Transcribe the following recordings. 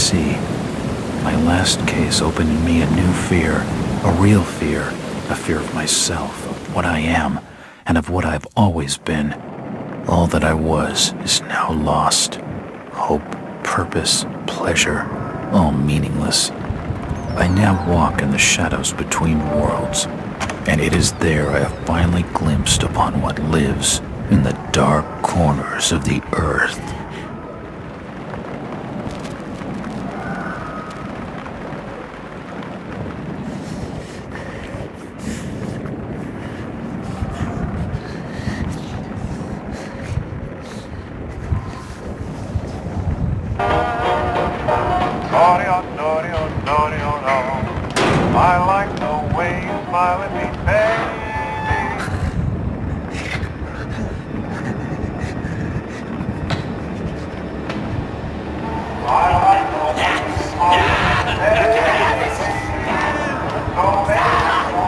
see. My last case opened in me a new fear, a real fear, a fear of myself, of what I am, and of what I've always been. All that I was is now lost. Hope, purpose, pleasure, all meaningless. I now walk in the shadows between worlds, and it is there I have finally glimpsed upon what lives in the dark corners of the earth. I like the way you smile at me, baby. I like the way you smile at me, baby. So baby.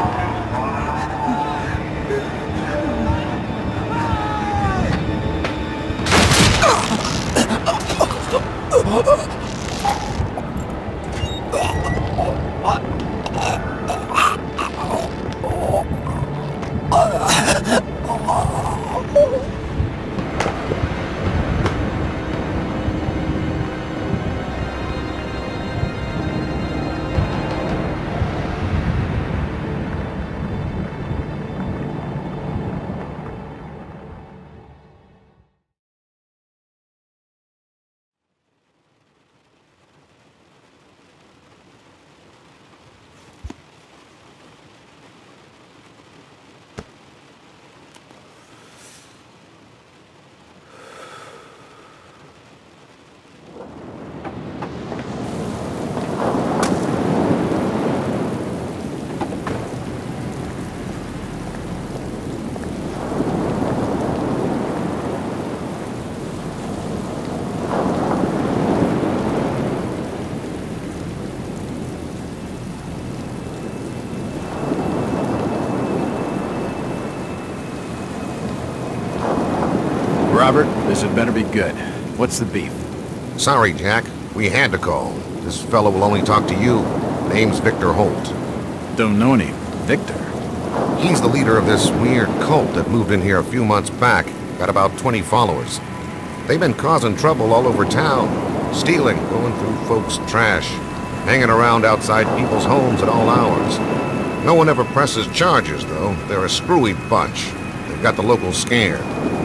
Robert, this had better be good. What's the beef? Sorry, Jack. We had to call. This fellow will only talk to you. Name's Victor Holt. Don't know any Victor. He's the leader of this weird cult that moved in here a few months back. Got about 20 followers. They've been causing trouble all over town. Stealing, going through folks' trash. Hanging around outside people's homes at all hours. No one ever presses charges, though. They're a screwy bunch. They've got the locals scared.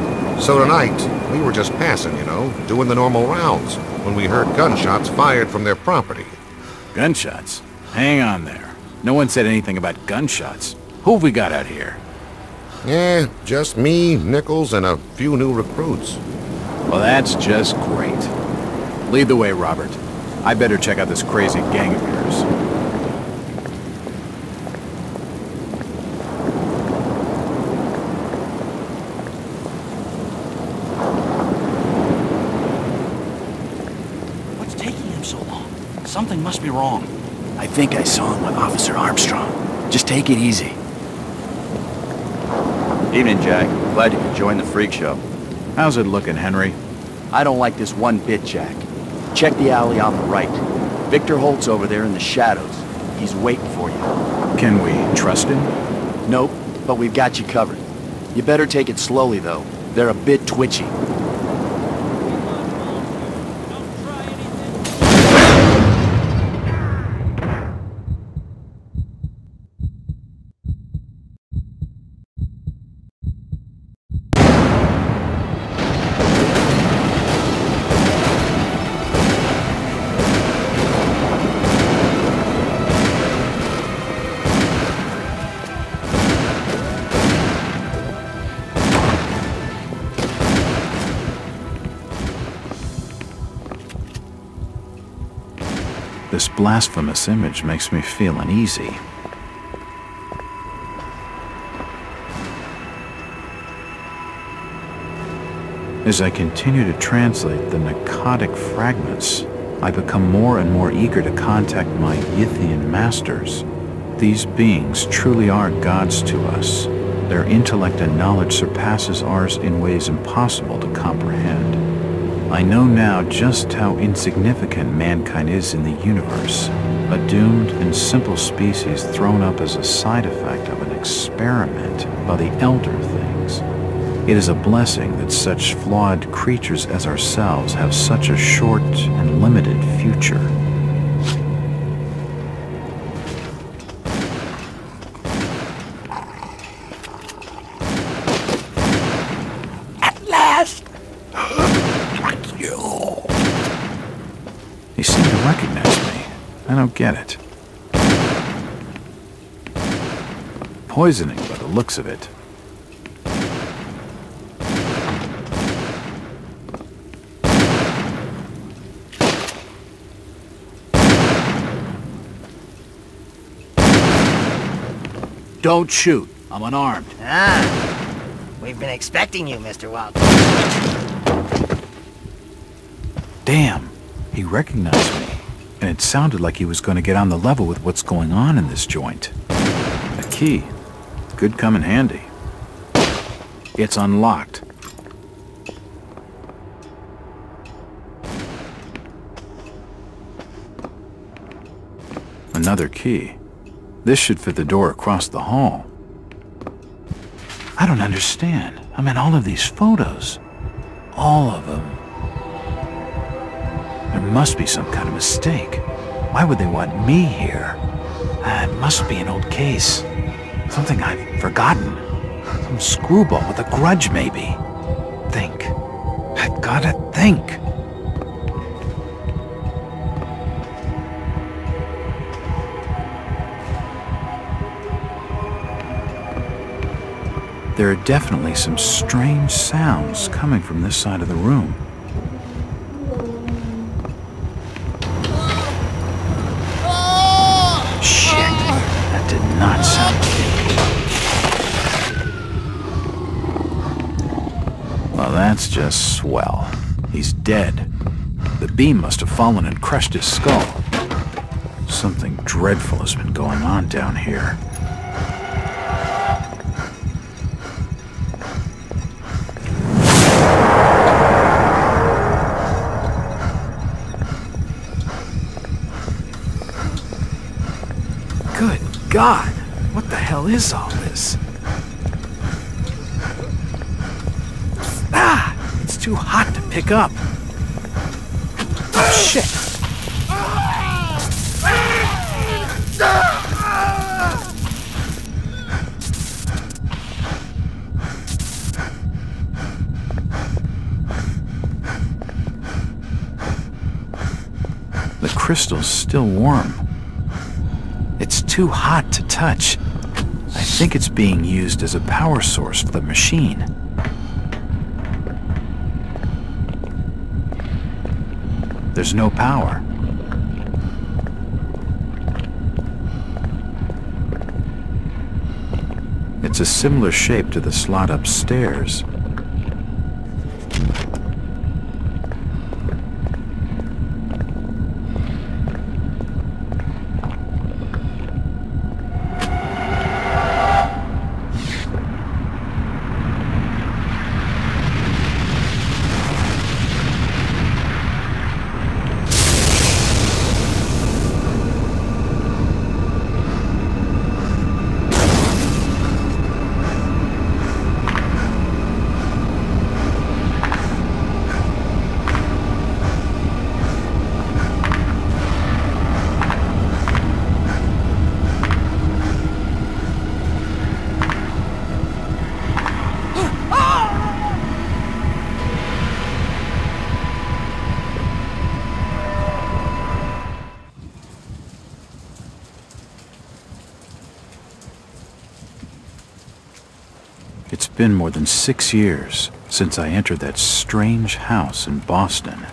So tonight, we were just passing, you know, doing the normal rounds, when we heard gunshots fired from their property. Gunshots? Hang on there. No one said anything about gunshots. Who have we got out here? Yeah, just me, Nichols, and a few new recruits. Well, that's just great. Lead the way, Robert. I better check out this crazy gang of yours. Something must be wrong. I think I saw him with Officer Armstrong. Just take it easy. Evening, Jack. Glad you could join the freak show. How's it looking, Henry? I don't like this one bit, Jack. Check the alley on the right. Victor Holt's over there in the shadows. He's waiting for you. Can we trust him? Nope, but we've got you covered. You better take it slowly, though. They're a bit twitchy. This blasphemous image makes me feel uneasy. As I continue to translate the narcotic fragments, I become more and more eager to contact my Yithian masters. These beings truly are gods to us. Their intellect and knowledge surpasses ours in ways impossible to comprehend. I know now just how insignificant mankind is in the universe, a doomed and simple species thrown up as a side effect of an experiment by the elder things. It is a blessing that such flawed creatures as ourselves have such a short and limited future. At last! They seem to recognize me. I don't get it. Poisoning by the looks of it. Don't shoot. I'm unarmed. Ah, we've been expecting you, Mr. Walton. Damn, he recognized me. And it sounded like he was going to get on the level with what's going on in this joint. A key. Could come in handy. It's unlocked. Another key. This should fit the door across the hall. I don't understand. I mean, all of these photos. All of them. There must be some kind of mistake. Why would they want me here? It must be an old case. Something I've forgotten. Some screwball with a grudge, maybe. Think. I've gotta think. There are definitely some strange sounds coming from this side of the room. Shit, that did not sound good. Well, that's just swell. He's dead. The beam must have fallen and crushed his skull. Something dreadful has been going on down here. Good God, what the hell is all this? Ah, it's too hot to pick up. Oh, shit. The crystal's still warm. It's too hot to touch. I think it's being used as a power source for the machine. There's no power. It's a similar shape to the slot upstairs. It's been more than 6 years since I entered that strange house in Boston.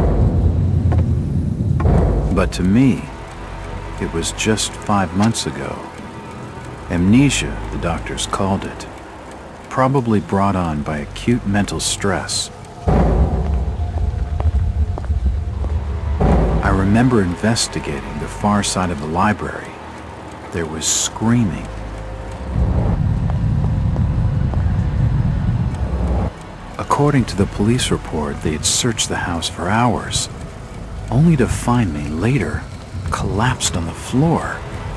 But to me, it was just 5 months ago. Amnesia, the doctors called it. Probably brought on by acute mental stress. I remember investigating the far side of the library. There was screaming. A According to the police report, they had searched the house for hours, only to find me later collapsed on the floor.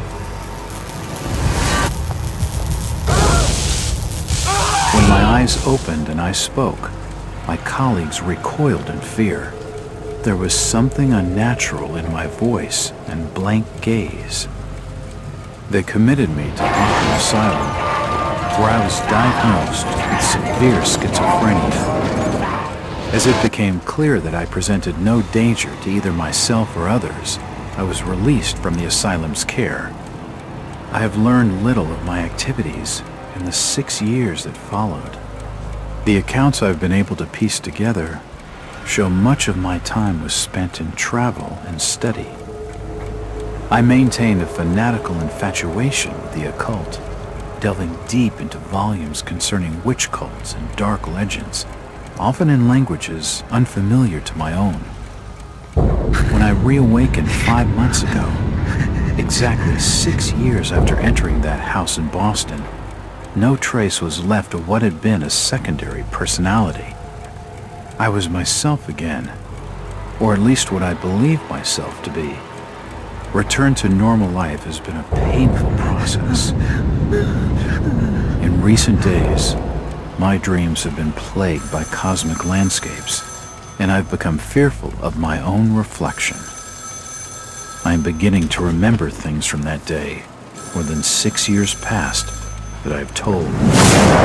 When my eyes opened and I spoke, my colleagues recoiled in fear. There was something unnatural in my voice and blank gaze. They committed me to Arkham Asylum, where I was diagnosed with severe schizophrenia. As it became clear that I presented no danger to either myself or others, I was released from the asylum's care. I have learned little of my activities in the 6 years that followed. The accounts I've been able to piece together show much of my time was spent in travel and study. I maintained a fanatical infatuation with the occult, delving deep into volumes concerning witch cults and dark legends, often in languages unfamiliar to my own. When I reawakened 5 months ago, exactly 6 years after entering that house in Boston, no trace was left of what had been a secondary personality. I was myself again, or at least what I believed myself to be. Return to normal life has been a painful process. In recent days, my dreams have been plagued by cosmic landscapes, and I've become fearful of my own reflection. I am beginning to remember things from that day, more than 6 years past, that I've told no one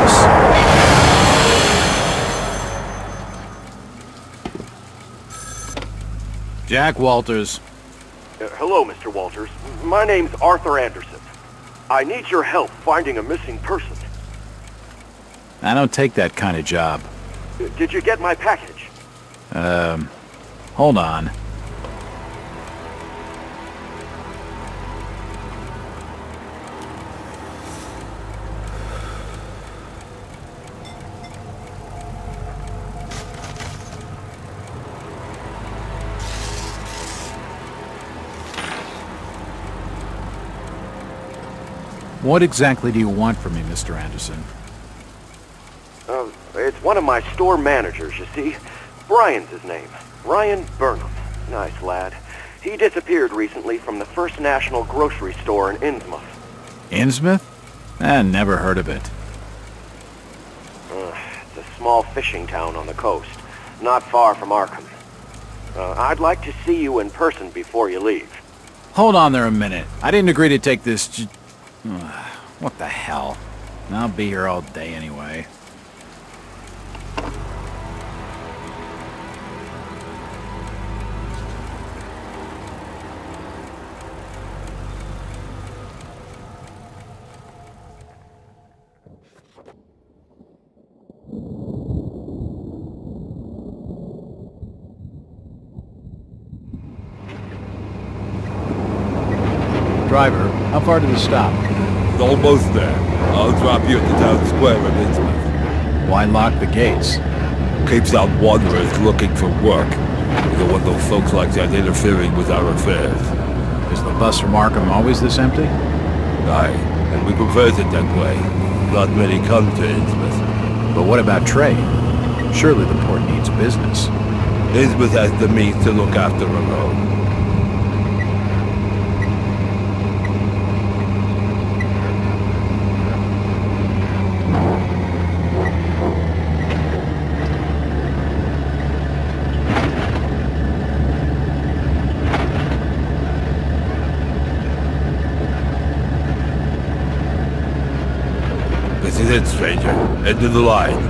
else. Jack Walters. Hello, Mr. Walters. My name's Arthur Anderson. I need your help finding a missing person. I don't take that kind of job. Did you get my package? Hold on. What exactly do you want from me, Mr. Anderson? It's one of my store managers, you see. Brian's his name. Brian Burnham. Nice lad. He disappeared recently from the First National grocery store in Innsmouth. Innsmouth? Never heard of it. It's a small fishing town on the coast, not far from Arkham. I'd like to see you in person before you leave. Hold on there a minute. I didn't agree to take this what the hell? I'll be here all day anyway. Driver, how far to the stop? It's almost there. I'll drop you at the town square in Innsmouth. Why lock the gates? Keeps out wanderers looking for work. We don't want those folks like that interfering with our affairs. Is the bus from Arkham always this empty? Aye, and we prefer it that way. Not many come to Innsmouth. But what about trade? Surely the port needs business. Innsmouth has the means to look after her own. This is it, stranger. End of the line.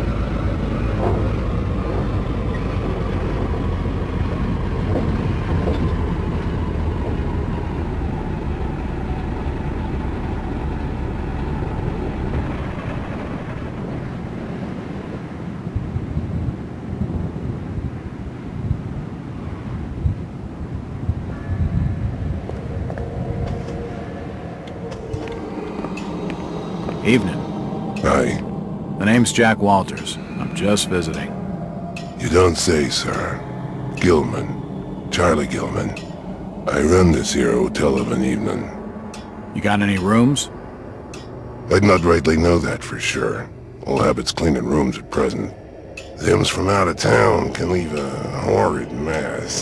Evening. Hi. The name's Jack Walters. I'm just visiting. You don't say, sir. Gilman. Charlie Gilman. I run this here hotel of an evening. You got any rooms? I'd not rightly know that for sure. All habits cleaning rooms at present. Them's from out of town can leave a horrid mess.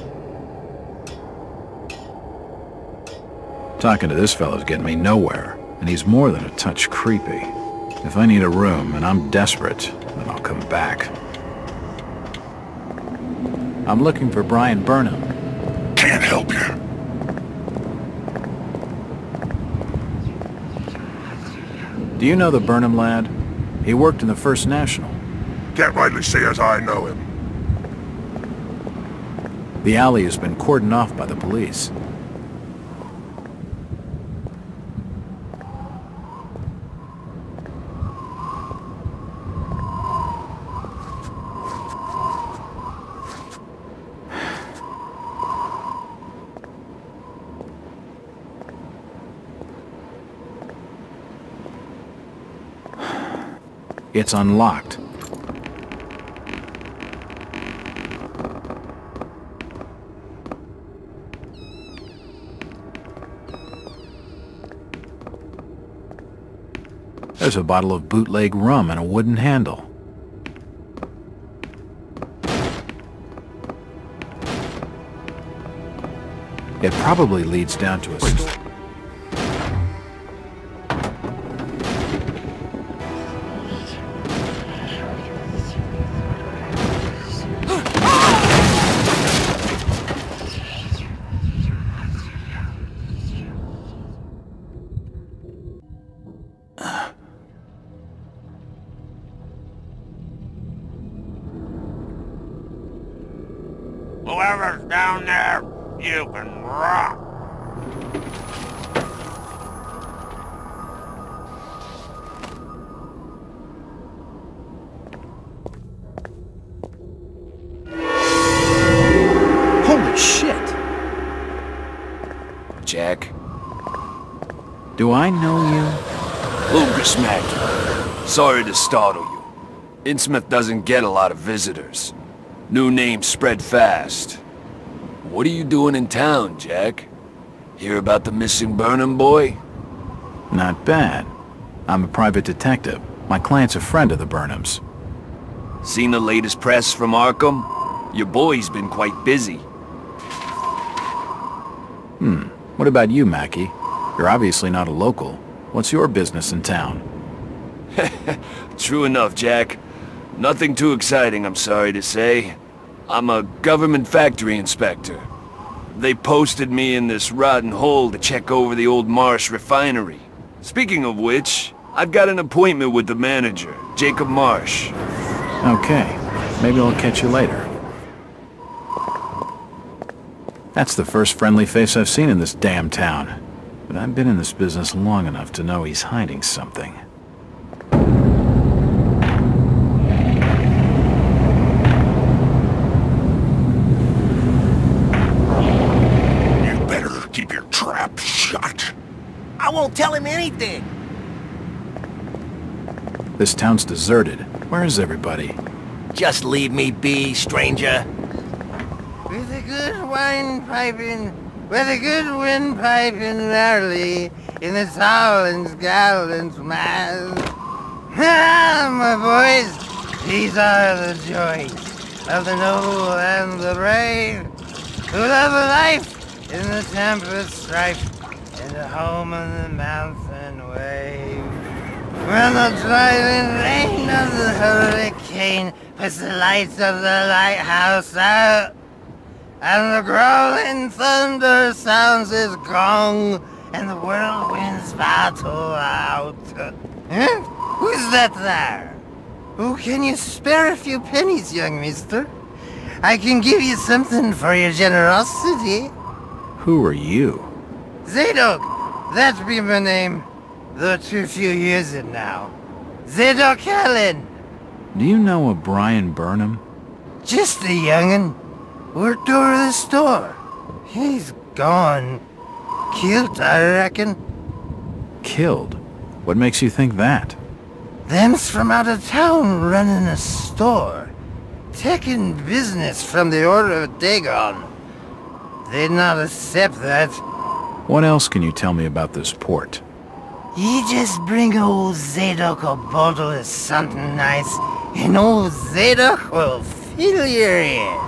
Talking to this fellow's getting me nowhere, and he's more than a touch creepy. If I need a room and I'm desperate, then I'll come back. I'm looking for Brian Burnham. Can't help you. Do you know the Burnham lad? He worked in the First National. Can't rightly say as I know him. The alley has been cordoned off by the police. It's unlocked. There's a bottle of bootleg rum and a wooden handle. It probably leads down to a store. Whoever's down there, you can rock. Holy shit! Jack? Do I know you? Lucas Mackey. Sorry to startle you. Innsmouth doesn't get a lot of visitors. New names spread fast. What are you doing in town, Jack? Hear about the missing Burnham boy? Not bad. I'm a private detective. My client's a friend of the Burnhams. Seen the latest press from Arkham? Your boy's been quite busy. What about you, Mackey? You're obviously not a local. What's your business in town? True enough, Jack. Nothing too exciting, I'm sorry to say. I'm a government factory inspector. They posted me in this rotten hole to check over the old Marsh refinery. Speaking of which, I've got an appointment with the manager, Jacob Marsh. Okay, maybe I'll catch you later. That's the first friendly face I've seen in this damn town. But I've been in this business long enough to know he's hiding something. You better keep your trap shut. I won't tell him anything. This town's deserted. Where is everybody? Just leave me be, stranger. With a good wine piping, with a good wind piping early, in the tall and gallant mass. Ah, my boys, these are the joys of the noble and the brave, who love a life in the tempest strife, and a home on the mountain wave. When the driving rain of the hurricane puts the lights of the lighthouse out, and the growling thunder sounds its gong, and the whirlwinds battle out. Huh? Who's that there? Oh, can you spare a few pennies, young mister? I can give you something for your generosity. Who are you? Zadok, that be my name, though too few years it now. Zadok Allen. Do you know a Brian Burnham? Just a young'un. Worked over the store. He's gone. Killed, I reckon. Killed? What makes you think that? Them's from out of town running a store. Taking business from the Order of Dagon. They'd not accept that. What else can you tell me about this port? You just bring old Zadok a bottle of something nice, and old Zadok will fill your ears.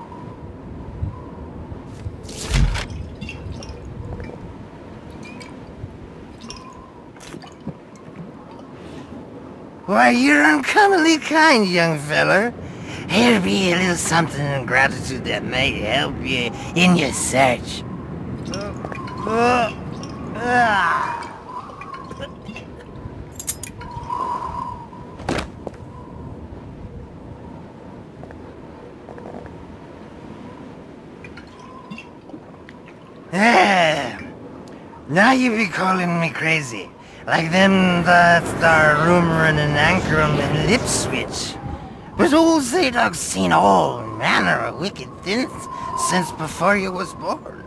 Why, you're uncommonly kind, young feller. Here'll be a little something in gratitude that may help you in your search. Now you be calling me crazy. Like them that are rumoring and anchoring in Lipswich. But old Zadok's seen all manner of wicked things since before you was born.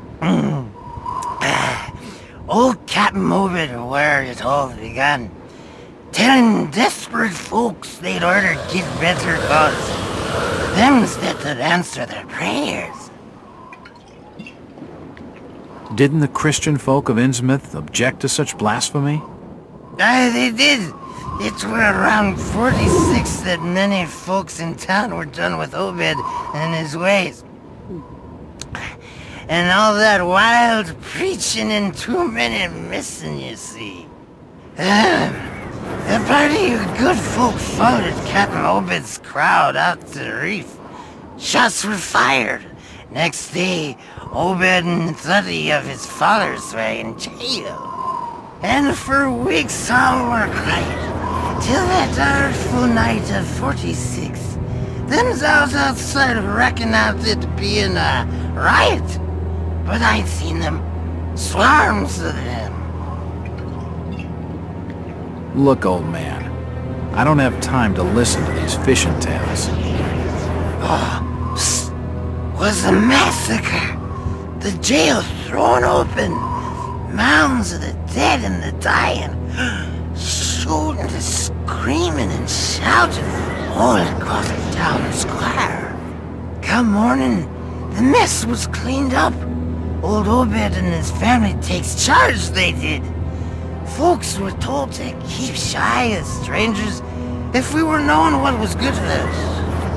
Old Captain Obed where it all began. Telling desperate folks they'd order get better cause. Them's that would answer their prayers. Didn't the Christian folk of Innsmouth object to such blasphemy? Aye, they did. It were around 46 that many folks in town were done with Obed and his ways. And all that wild preaching and too many missing, you see. A party of good folk followed Captain Obed's crowd out to the reef. Shots were fired. Next day, Obed and 30 of his followers were in jail. And for weeks all were quiet, till that artful night of 46. Them's out outside reckoned out it being a riot. But I'd seen them, swarms of them. Look, old man, I don't have time to listen to these fishing tales. Was a massacre. The jail thrown open. Mounds of the dead and the dying. Shooting and screaming and shouting all across the town square. Come morning, the mess was cleaned up. Old Obed and his family takes charge, they did. Folks were told to keep shy as strangers if we were knowing what was good for us.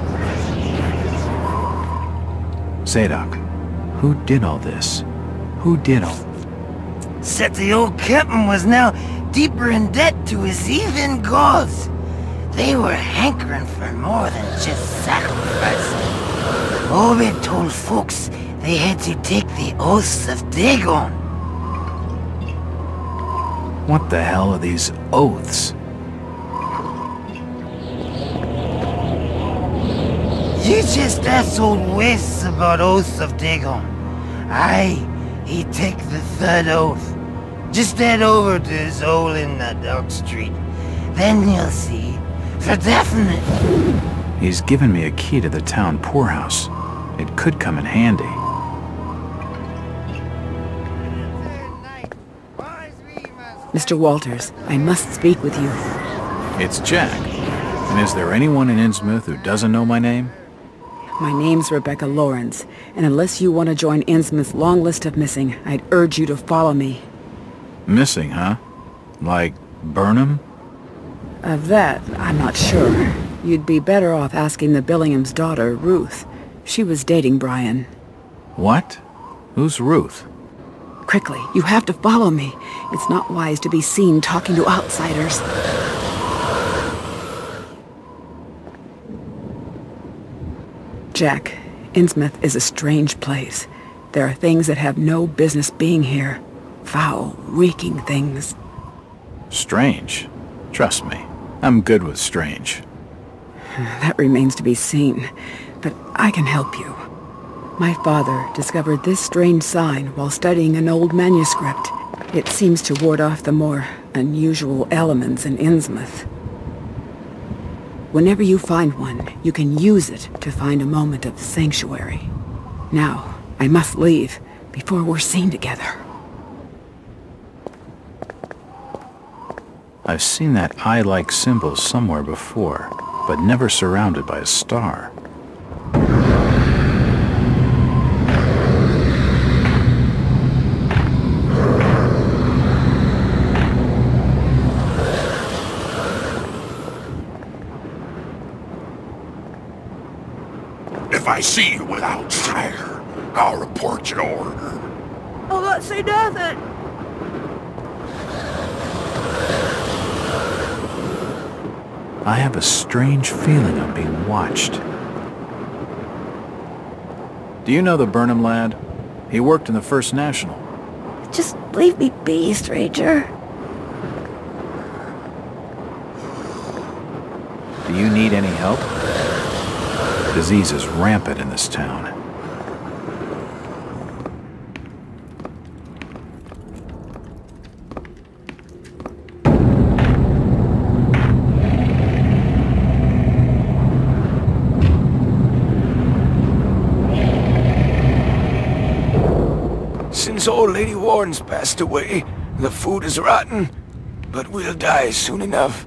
Zadok, who did all this? Who did all... Said the old captain was now deeper in debt to his heathen gods. They were hankering for more than just sacrifice. Obed told folks they had to take the oaths of Dagon. What the hell are these oaths? You just asked old Wes about oaths of Dagon. Aye, he take the third oath. Just head over to his hole in the Dock Street. Then you'll see. For definite. He's given me a key to the town poorhouse. It could come in handy. Mr. Walters, I must speak with you. It's Jack. And is there anyone in Innsmouth who doesn't know my name? My name's Rebecca Lawrence, and unless you want to join Innsmouth's long list of missing, I'd urge you to follow me. Missing, huh? Like Burnham? Of that, I'm not sure. You'd be better off asking the Billingham's daughter, Ruth. She was dating Brian. What? Who's Ruth? Quickly, you have to follow me. It's not wise to be seen talking to outsiders. Jack, Innsmouth is a strange place. There are things that have no business being here. Foul, reeking things. Strange. Trust me, I'm good with strange. That remains to be seen, but I can help you. My father discovered this strange sign while studying an old manuscript. It seems to ward off the more unusual elements in Innsmouth. Whenever you find one, you can use it to find a moment of sanctuary. Now, I must leave before we're seen together. I've seen that eye-like symbol somewhere before, but never surrounded by a star. see you without fire, I'll report your order. Oh, don't say nothing. I have a strange feeling I'm being watched. Do you know the Burnham lad? He worked in the First National. Just leave me be, stranger. Do you need any help? Disease is rampant in this town. Since old Lady Warren's passed away, the food is rotten, but we'll die soon enough.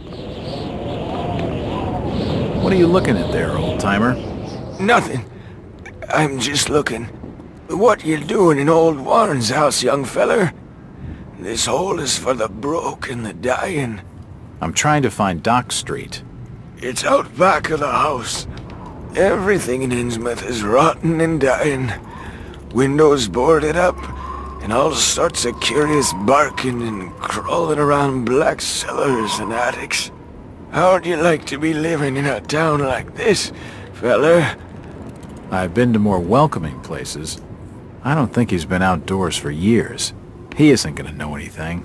What are you looking at there, old-timer? Nothing. I'm just looking. What you doing in old Warren's house, young feller? This hole is for the broke and the dying. I'm trying to find Dock Street. It's out back of the house. Everything in Innsmouth is rotten and dying. Windows boarded up, and all sorts of curious barking and crawling around black cellars and attics. How'd you like to be living in a town like this, feller? I've been to more welcoming places. I don't think he's been outdoors for years. He isn't gonna know anything.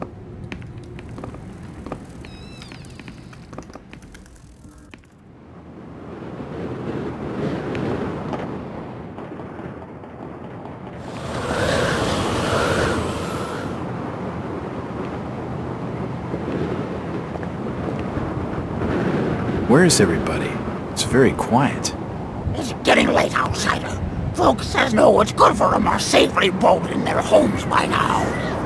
Where is everybody? It's very quiet. It's getting late, outsider. Folks says know what's good for 'em are safely bolted in their homes by now.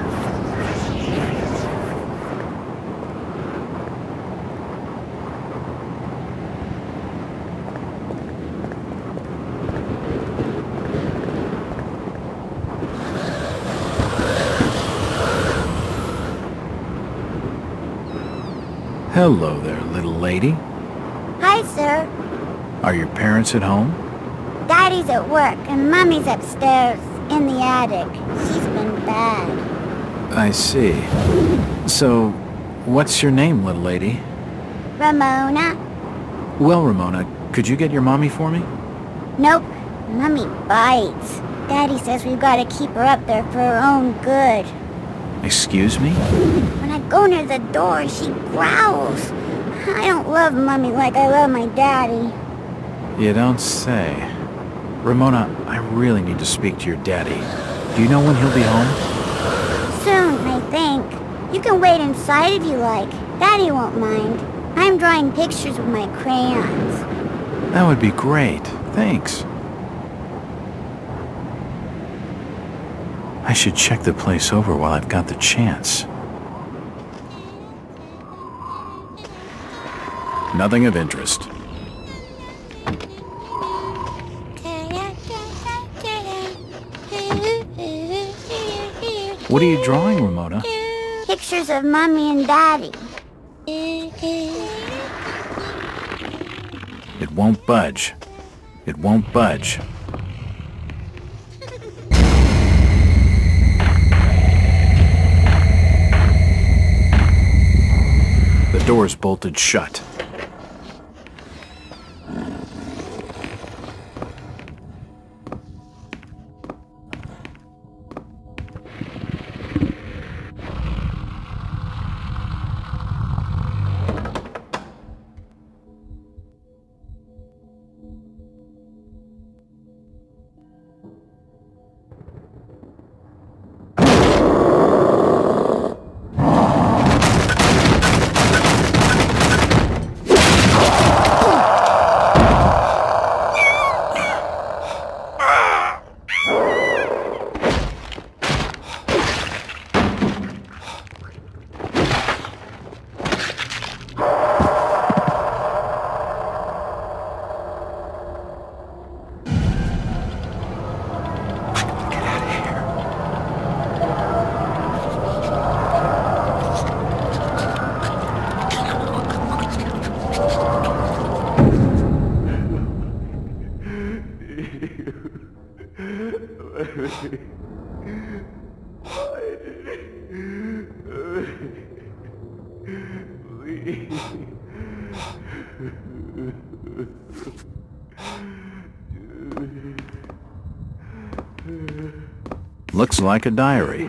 Hello there, little lady. Hi, sir. Are your parents at home? Daddy's at work, and Mommy's upstairs, in the attic. She's been bad. I see. So, what's your name, little lady? Ramona? Well, Ramona, could you get your mommy for me? Nope. Mommy bites. Daddy says we've got to keep her up there for her own good. Excuse me? When I go near the door, she growls. I don't love Mommy like I love my daddy. You don't say. Ramona, I really need to speak to your daddy. Do you know when he'll be home? Soon, I think. You can wait inside if you like. Daddy won't mind. I'm drawing pictures with my crayons. That would be great. Thanks. I should check the place over while I've got the chance. Nothing of interest. What are you drawing, Ramona? Pictures of Mommy and Daddy. It won't budge. It won't budge. The door's bolted shut. Looks like a diary.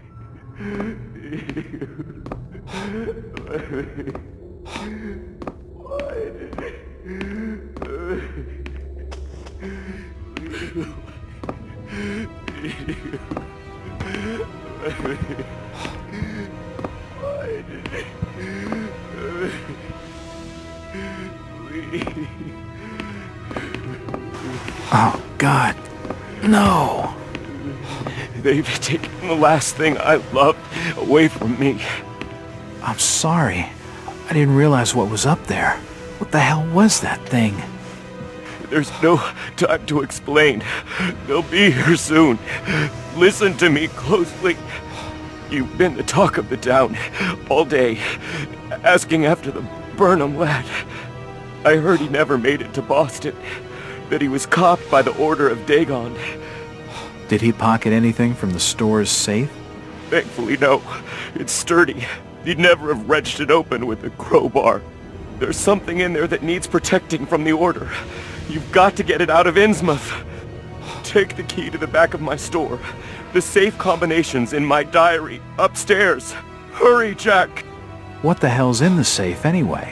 Oh, God. No. They've taken the last thing I loved away from me. I'm sorry. I didn't realize what was up there. What the hell was that thing? There's no time to explain. They'll be here soon. Listen to me closely. You've been the talk of the town all day, asking after the Burnham lad. I heard he never made it to Boston, that he was copped by the order of Dagon. Did he pocket anything from the store's safe? Thankfully, no. It's sturdy. He'd never have wrenched it open with a crowbar. There's something in there that needs protecting from the order. You've got to get it out of Innsmouth. Take the key to the back of my store. The safe combination's in my diary, upstairs. Hurry, Jack! What the hell's in the safe anyway?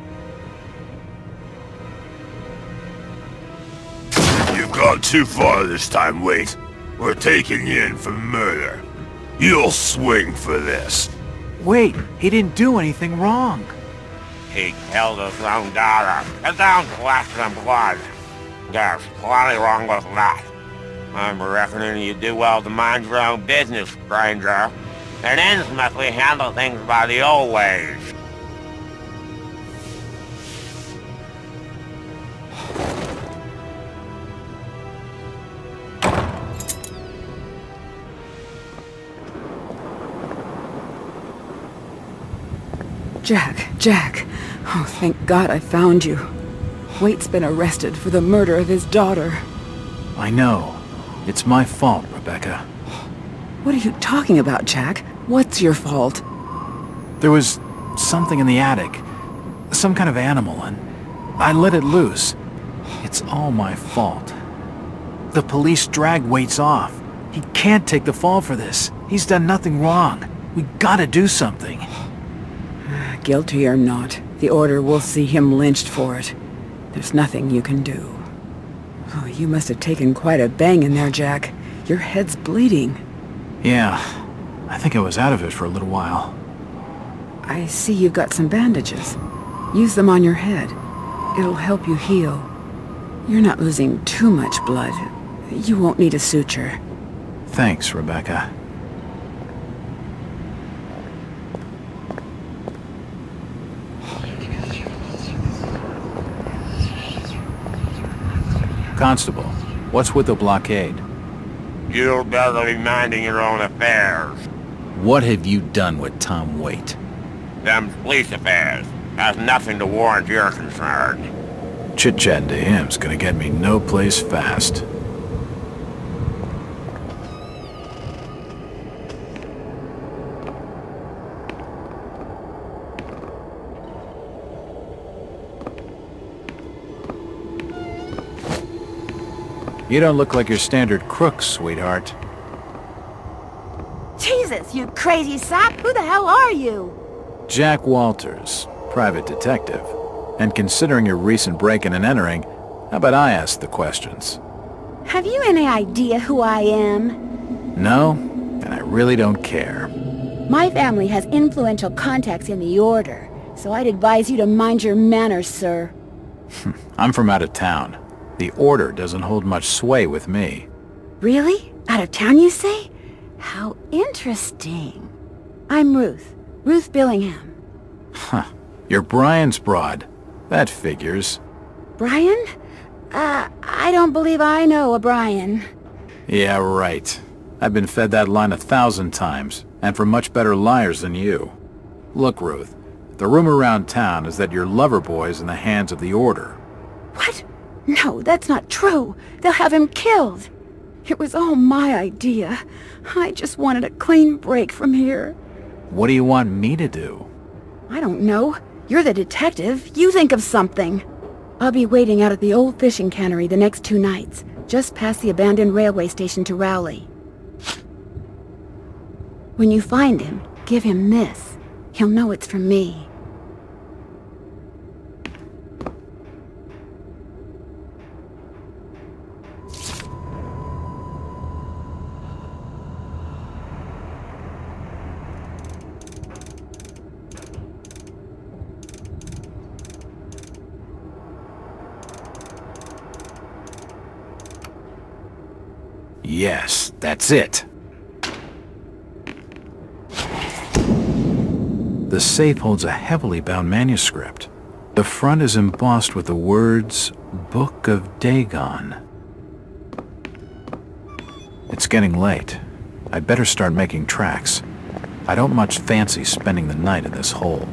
You've gone too far this time, Wait. We're taking you in for murder. You'll swing for this. Wait, he didn't do anything wrong. He killed his own daughter. It's down flesh and blood. There's plenty wrong with that. I'm reckoning you do well to mind your own business, stranger. In Innsmouth, we handle things by the old ways. Jack. Oh, thank God I found you. Waite's been arrested for the murder of his daughter. I know. It's my fault, Rebecca. What are you talking about, Jack? What's your fault? There was something in the attic. Some kind of animal, and I let it loose. It's all my fault. The police dragged Waits off. He can't take the fall for this. He's done nothing wrong. We gotta do something. Guilty or not, the Order will see him lynched for it. There's nothing you can do. Oh, you must have taken quite a bang in there, Jack. Your head's bleeding. Yeah, I think I was out of it for a little while. I see you've got some bandages. Use them on your head. It'll help you heal. You're not losing too much blood. You won't need a suture. Thanks, Rebecca. Constable, what's with the blockade? You'd better be minding your own affairs. What have you done with Tom Waite? Them's police affairs. Has nothing to warrant your concern. Chit-chatting to him's gonna get me no place fast. You don't look like your standard crook, sweetheart. Jesus, you crazy sap! Who the hell are you? Jack Walters, private detective. And considering your recent break-in and entering, how about I ask the questions? Have you any idea who I am? No, and I really don't care. My family has influential contacts in the Order, so I'd advise you to mind your manners, sir. I'm from out of town. The Order doesn't hold much sway with me. Really? Out of town, you say? How interesting. I'm Ruth. Ruth Billingham. Huh. You're Brian's broad. That figures. Brian? I don't believe I know a Brian. Yeah, right. I've been fed that line 1,000 times, and from much better liars than you. Look, Ruth, the rumor around town is that your lover boy's in the hands of the Order. What? No, that's not true. They'll have him killed. It was all my idea. I just wanted a clean break from here. What do you want me to do? I don't know. You're the detective. You think of something. I'll be waiting out at the old fishing cannery the next 2 nights, just past the abandoned railway station to Rowley. When you find him, give him this. He'll know it's from me. Yes, that's it. The safe holds a heavily bound manuscript. The front is embossed with the words, Book of Dagon. It's getting late. I'd better start making tracks. I don't much fancy spending the night in this hole.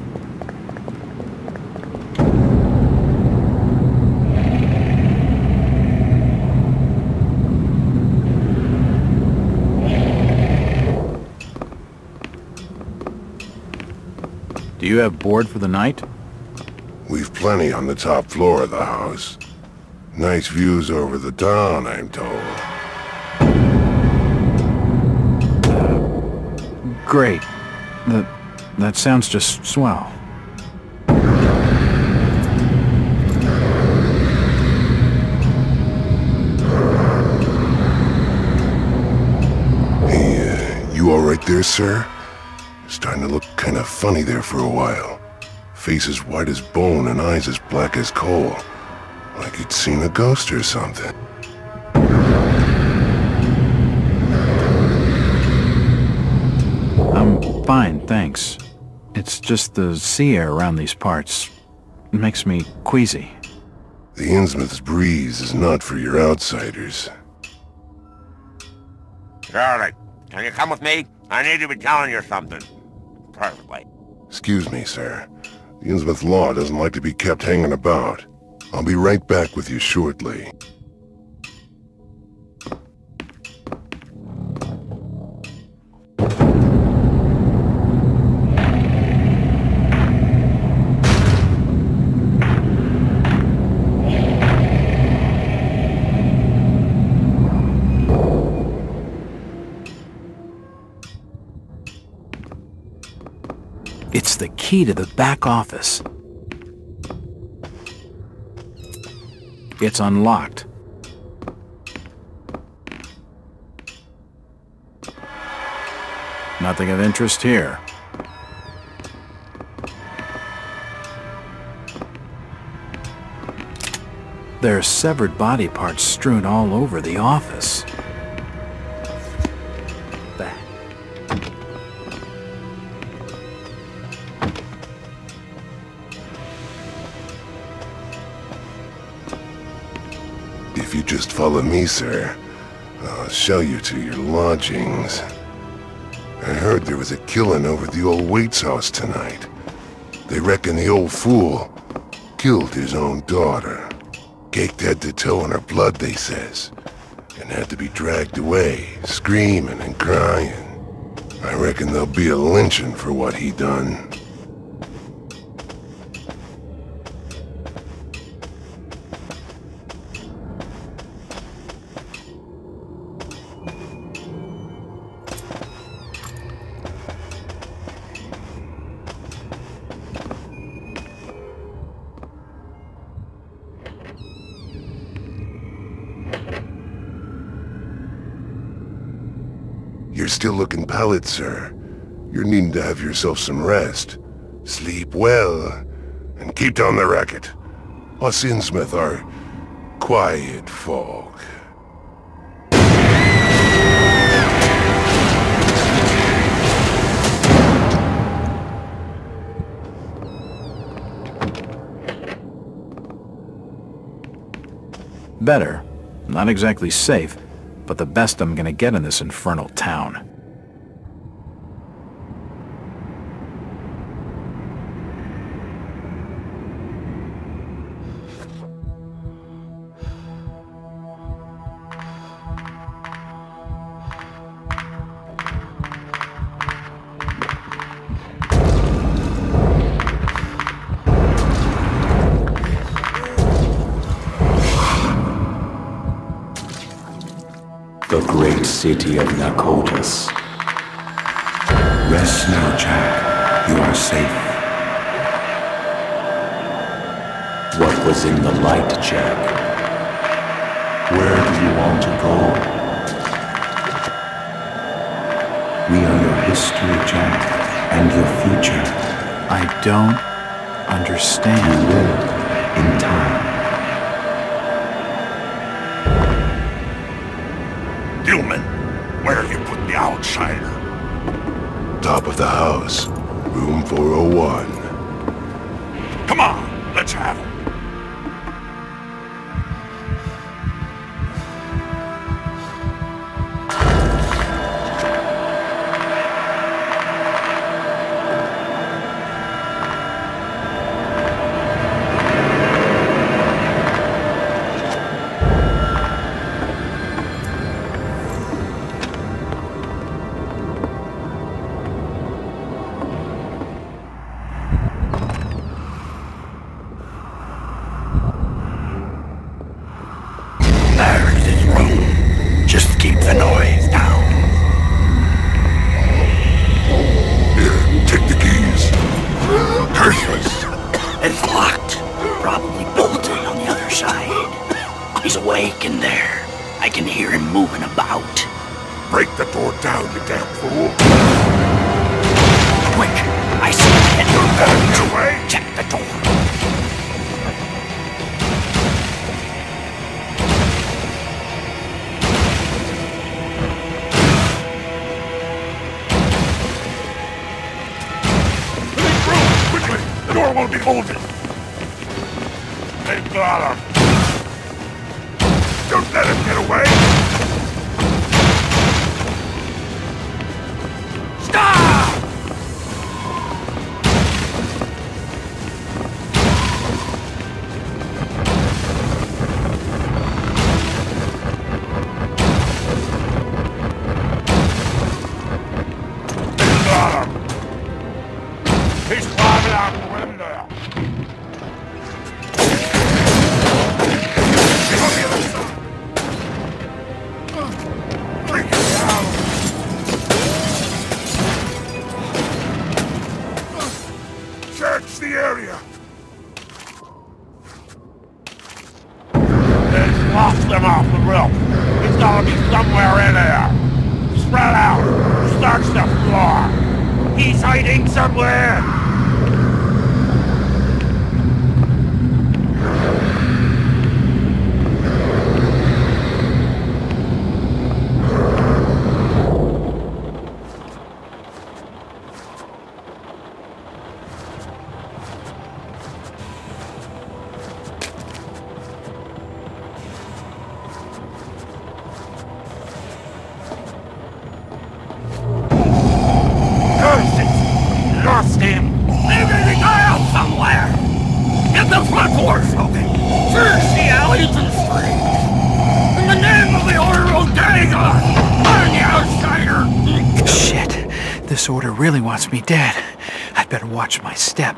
Do you have board for the night? We've plenty on the top floor of the house. Nice views over the town, I'm told. Great. That sounds just swell. Hey, you all right there, sir? Starting to look kind of funny there for a while. Face as white as bone and eyes as black as coal. Like you'd seen a ghost or something. I'm fine, thanks. It's just the sea air around these parts. It makes me queasy. The Innsmouth's breeze is not for your outsiders. Charlie, can you come with me? I need to be telling you something. Perfectly. Excuse me, sir. The Innsmouth law doesn't like to be kept hanging about. I'll be right back with you shortly. It's the key to the back office. It's unlocked. Nothing of interest here. There are severed body parts strewn all over the office. If you just follow me, sir, I'll show you to your lodgings. I heard there was a killing over at the old Waits house tonight. They reckon the old fool killed his own daughter. Caked head to toe in her blood, they says, and had to be dragged away, screaming and crying. I reckon there'll be a lynching for what he done. You're still looking pallid, sir. You're needing to have yourself some rest. Sleep well, and keep down the racket. Us Innsmouth are quiet folk. Better. Not exactly safe, but the best I'm gonna get in this infernal town. the great city of Nakotas. Rest now, Jack. You are safe. What was in the light, Jack? Where do you want to go? We are your history, Jack, and your future. I don't understand. You will, in time. Gilman, where have you put the outsider? Top of the house, room 401. Come on, let's have him. Just keep the noise down. Here, take the keys. Curses! It's locked. Probably bolted on the other side. He's awake in there. I can hear him moving about. Break the door down, you damn fool. Quick! I see him heading Get away! Check the door. The door won't be bolted. They've got him. Don't let him get away. Stop! They've got him. He's climbing out the window. He's on the other side. Bring him down. Search the area. Let's lock them off the roof. He's gotta be somewhere in there. Spread out. Search the floor. He's hiding somewhere. Lost him! Maybe he got out somewhere! Get the front doors open! Search the alleys and streets! In the name of the Order of Dagon! Find the outsider! Shit. This order really wants me dead. I'd better watch my step.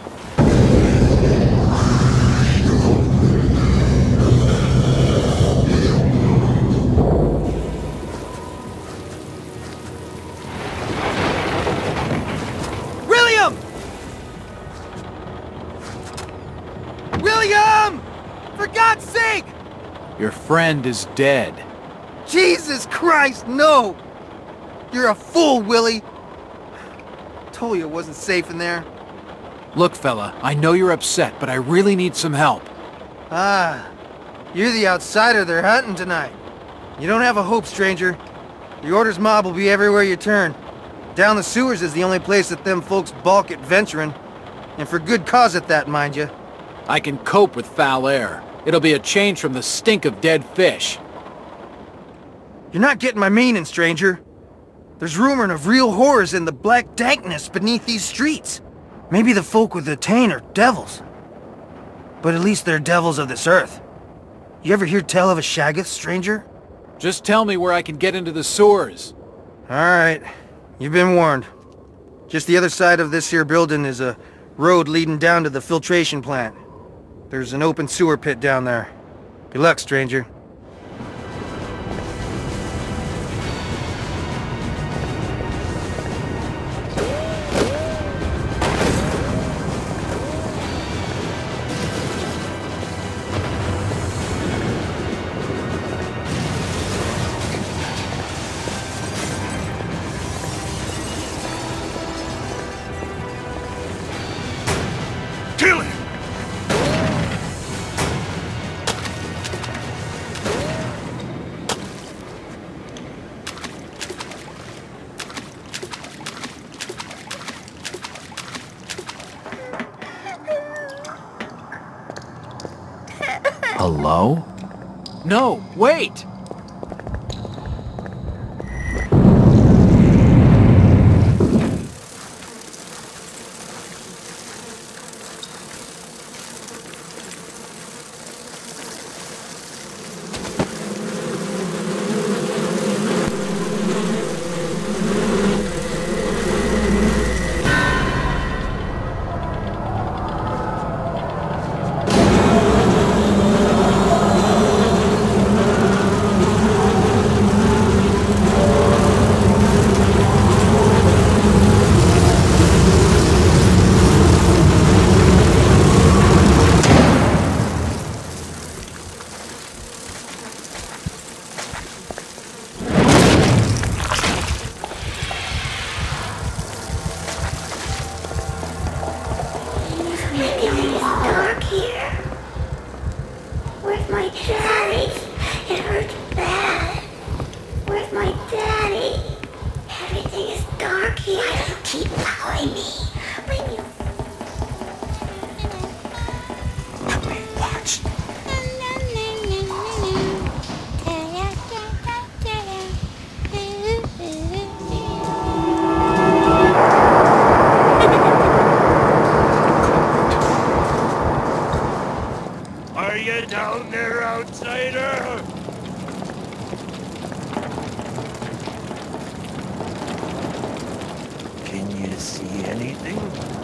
William! For God's sake! Your friend is dead. Jesus Christ, no! You're a fool, Willie! Told you it wasn't safe in there. Look, fella, I know you're upset, but I really need some help. Ah, you're the outsider they're hunting tonight. You don't have a hope, stranger. The Order's mob will be everywhere you turn. Down the sewers is the only place that them folks balk at venturing. And for good cause at that, mind you. I can cope with foul air. It'll be a change from the stink of dead fish. You're not getting my meaning, stranger. There's rumoring of real horrors in the black dankness beneath these streets. Maybe the folk with the Tain are devils. But at least they're devils of this earth. You ever hear tell of a Shaggoth, stranger? Just tell me where I can get into the sewers. Alright, you've been warned. Just the other side of this here building is a road leading down to the filtration plant. There's an open sewer pit down there. Good luck, stranger. Hello? No, wait! Dark here. Where's my daddy? It hurts bad. Where's my daddy? Everything is dark here. Why do you keep following me? Leave me. Watch. Are you down there, outsider? Can you see anything?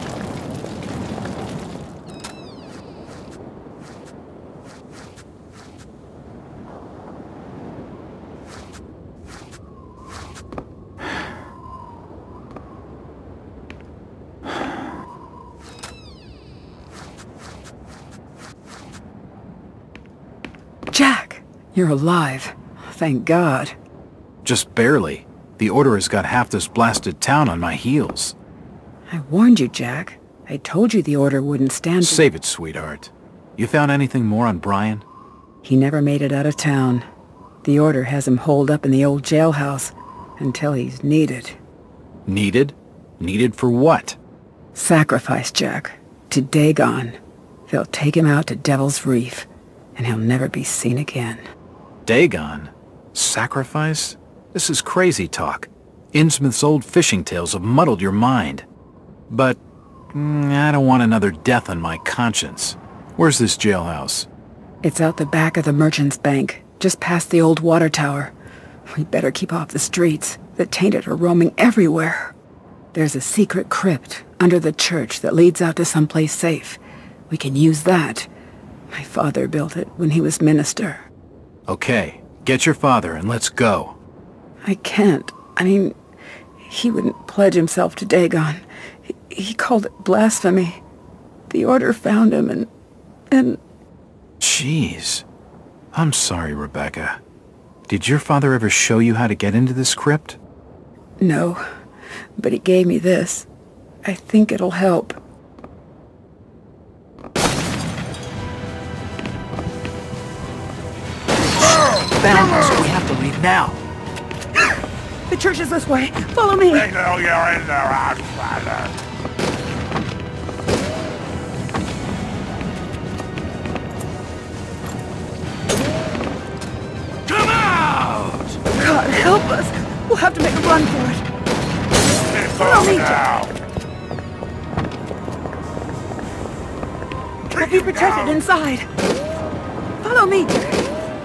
Jack, you're alive. Thank God. Just barely. The Order has got half this blasted town on my heels. I warned you, Jack. I told you the Order wouldn't stand... Save it, sweetheart. You found anything more on Brian? He never made it out of town. The Order has him holed up in the old jailhouse until he's needed. Needed? Needed for what? Sacrifice, Jack. To Dagon. They'll take him out to Devil's Reef, and he'll never be seen again. Dagon? Sacrifice? This is crazy talk. Innsmouth's old fishing tales have muddled your mind. But I don't want another death on my conscience. Where's this jailhouse? It's out the back of the Merchant's Bank, just past the old water tower. We better keep off the streets. The tainted are roaming everywhere. There's a secret crypt under the church that leads out to someplace safe. We can use that. My father built it when he was minister. Okay, get your father and let's go. I can't. I mean, he wouldn't pledge himself to Dagon. He called it blasphemy. The Order found him and... Jeez. I'm sorry, Rebecca. Did your father ever show you how to get into this crypt? No, but he gave me this. I think it'll help. Found us. We have to leave now. The church is this way. Follow me. They know you're in there, outsider. Come out! God, help us. We'll have to make a run for it. Follow me, Jack. We'll be protected inside. Follow me, Jack.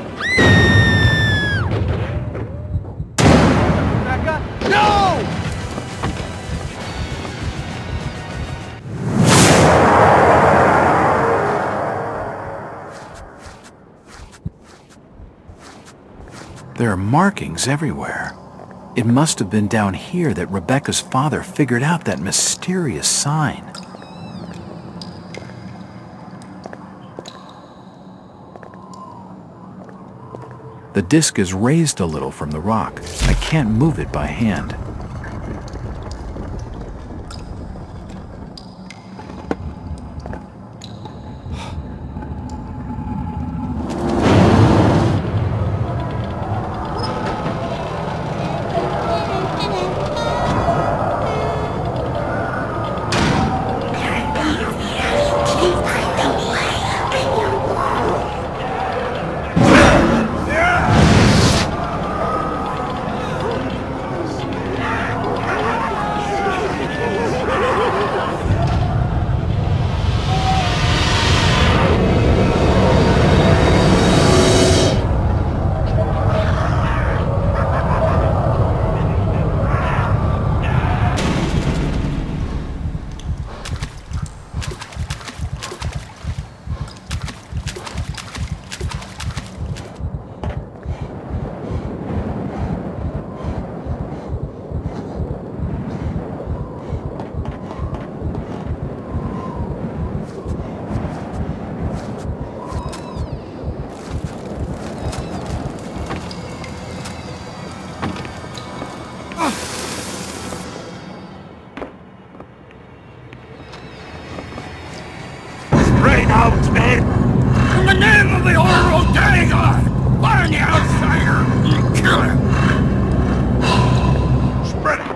No! There are markings everywhere. It must have been down here that Rebecca's father figured out that mysterious sign. The disc is raised a little from the rock. I can't move it by hand. Straight out, men! In the name of the Order of Dagon! Find the outsider and kill him! Spread it!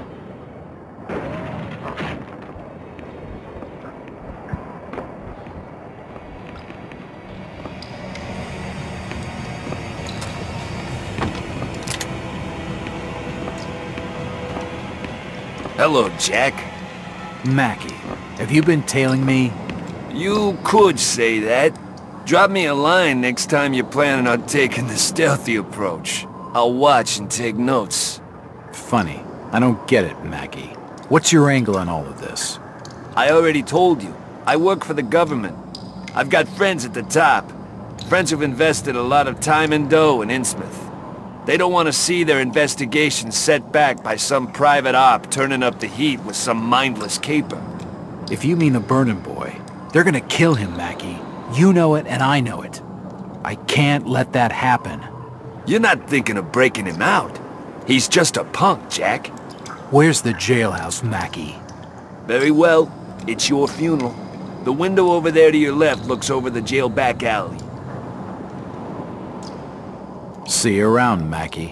Hello, Jack. Mackie, have you been tailing me? You could say that. Drop me a line next time you're planning on taking the stealthy approach. I'll watch and take notes. Funny. I don't get it, Mackie. What's your angle on all of this? I already told you. I work for the government. I've got friends at the top. Friends who've invested a lot of time and dough in Innsmouth. They don't want to see their investigation set back by some private op turning up the heat with some mindless caper. If you mean the Burnham boy, they're gonna kill him, Mackie. You know it and I know it. I can't let that happen. You're not thinking of breaking him out. He's just a punk, Jack. Where's the jailhouse, Mackie? Very well. It's your funeral. The window over there to your left looks over the jail back alley. See you around, Mackie.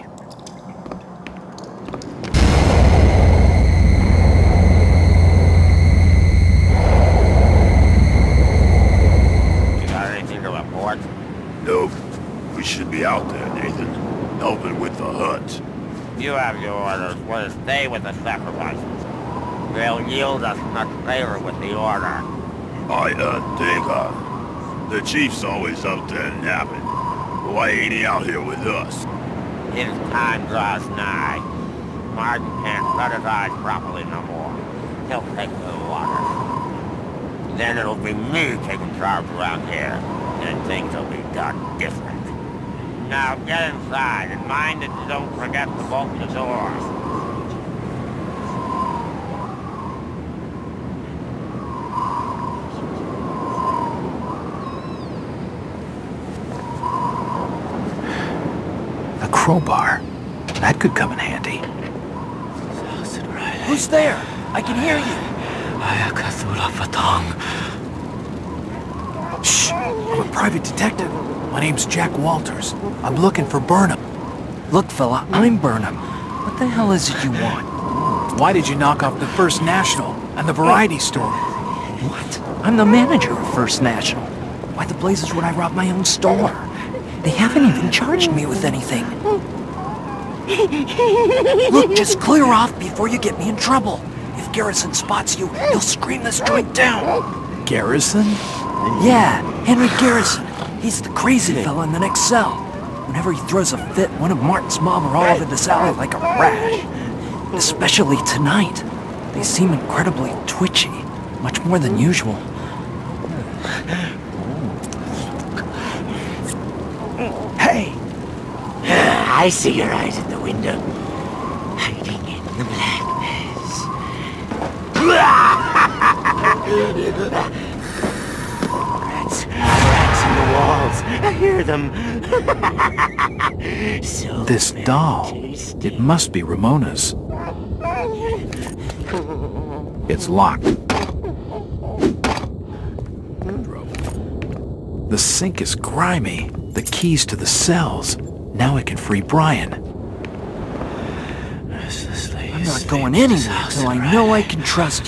You got anything to report? Nope. We should be out there, Nathan. Helping with the hunt. You have your orders. We'll stay with the sacrifices. They'll yield us much favor with the order. Dagon. The chief's always out there napping. Why ain't he out here with us? His time draws nigh. Martin can't shut his eyes properly no more. He'll take the water. Then it'll be me taking charge around here, and things will be done different. Now get inside, and mind that you don't forget to bolt the door. A crowbar. That could come in handy. Who's there? I can hear you. Shh! I'm a private detective. My name's Jack Walters. I'm looking for Burnham. Look, fella, I'm Burnham. What the hell is it you want? Why did you knock off the First National and the variety store? What? I'm the manager of First National. Why the blazes would I rob my own store? They haven't even charged me with anything. Look, just clear off before you get me in trouble. If Garrison spots you, he'll scream this joint down. Garrison? Yeah, Henry Garrison. He's the crazy fella in the next cell. Whenever he throws a fit, one of Martin's mob are all over this alley like a rash. Especially tonight. They seem incredibly twitchy, much more than usual. Hey! I see your eyes in the window. Hiding in the blackness. Rats in the walls. I hear them. So This doll. It must be Ramona's. It's locked. The sink is grimy. The keys to the cells. Now I can free Brian. I'm not going anywhere till I know I can trust you.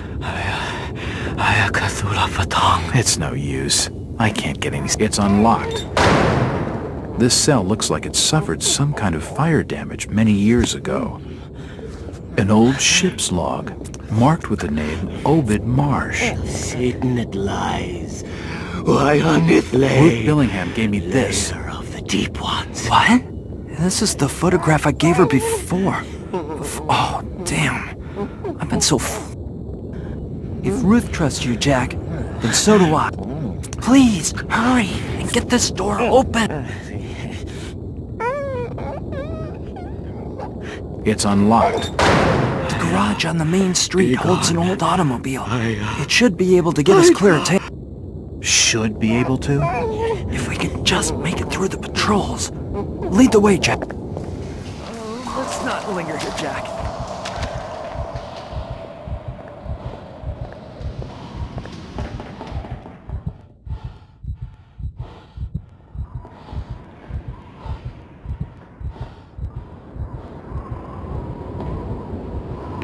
It's no use. I can't get any... It's unlocked. This cell looks like it suffered some kind of fire damage many years ago. An old ship's log, marked with the name Obed Marsh. Satan it lies. Why on it lay? Ruth Billingham gave me this. Of the deep ones. What? This is the photograph I gave her before. Oh, damn. I've been so If Ruth trusts you, Jack, then so do I. Please, hurry and get this door open. It's unlocked. The garage on the main street holds an old automobile. It should be able to get us clear of Should be able to? If we can just make it through the patrols. Lead the way, Jack. Let's not linger here, Jack.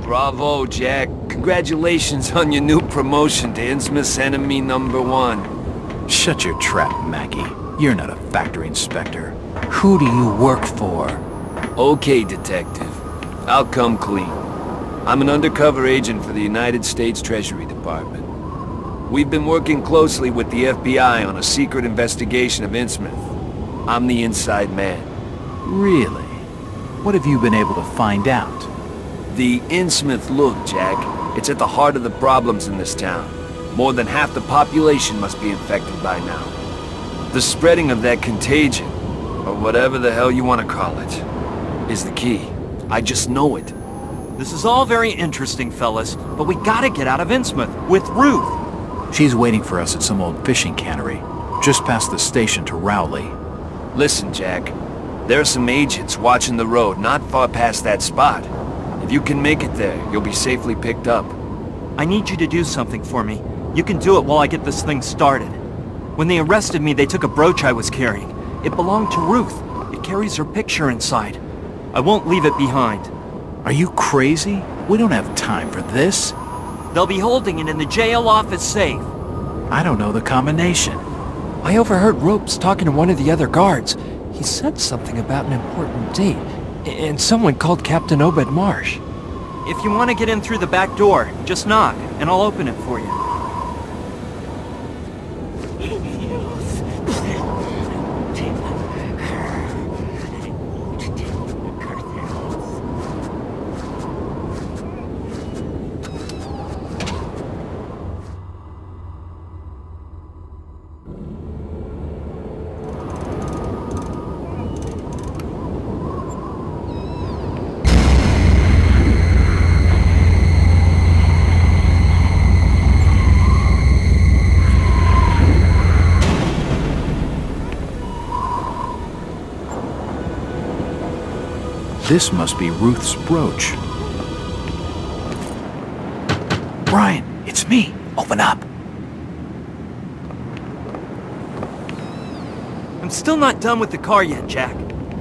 Bravo, Jack. Congratulations on your new promotion to Innsmouth's enemy #1. Shut your trap, Mackie. You're not a factory inspector. Who do you work for? Okay, detective. I'll come clean. I'm an undercover agent for the United States Treasury Department. We've been working closely with the FBI on a secret investigation of Innsmouth. I'm the inside man. Really? What have you been able to find out? The Innsmouth look, Jack. It's at the heart of the problems in this town. More than half the population must be infected by now. The spreading of that contagion, or whatever the hell you want to call it, is the key. I just know it. This is all very interesting, fellas, but we gotta get out of Innsmouth with Ruth. She's waiting for us at some old fishing cannery, just past the station to Rowley. Listen, Jack. There are some agents watching the road not far past that spot. If you can make it there, you'll be safely picked up. I need you to do something for me. You can do it while I get this thing started. When they arrested me, they took a brooch I was carrying. It belonged to Ruth. It carries her picture inside. I won't leave it behind. Are you crazy? We don't have time for this. They'll be holding it in the jail office safe. I don't know the combination. I overheard Ropes talking to one of the other guards. He said something about an important date, and someone called Captain Obed Marsh. If you want to get in through the back door, just knock, and I'll open it for you. This must be Ruth's brooch. Brian, it's me. Open up. I'm still not done with the car yet, Jack.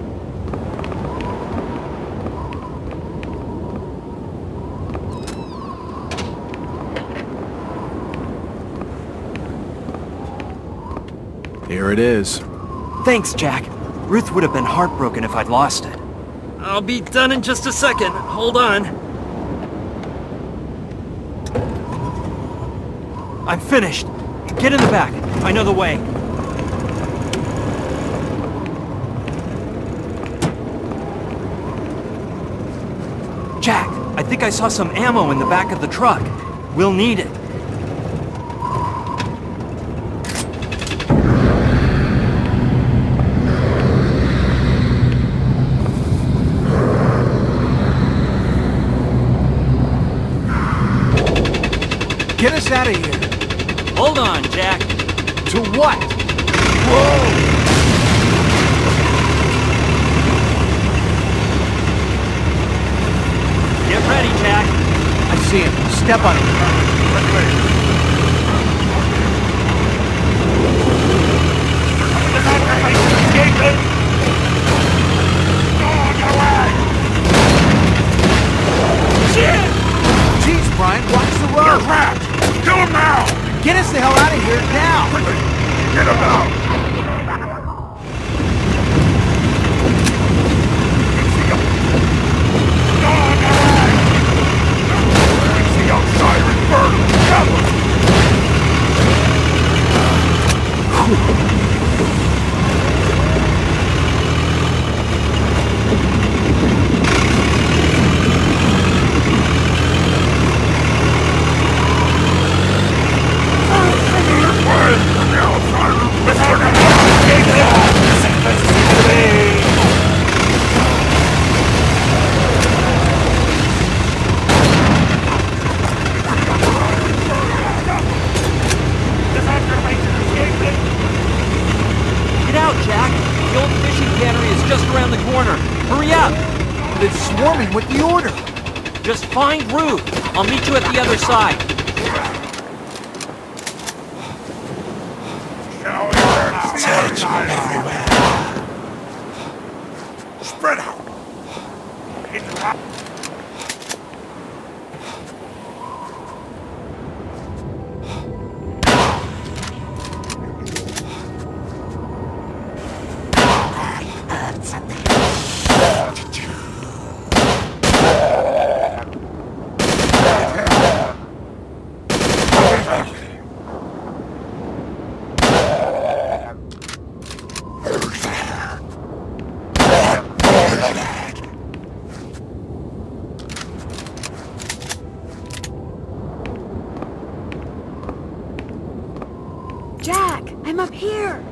Here it is. Thanks, Jack. Ruth would have been heartbroken if I'd lost it. I'll be done in just a second. Hold on. I'm finished. Get in the back. I know the way. Jack, I think I saw some ammo in the back of the truck. We'll need it. Get us out of here. Hold on, Jack. To what? Whoa! Get ready, Jack. I see him. Step on him. Jeez, Brian, watch the road. You're trapped. Kill him now! Get us the hell out of here now! Get him now! Swarming with the order. Just find Ruth. I'll meet you at the other side. Touch everywhere. Spread out. up here!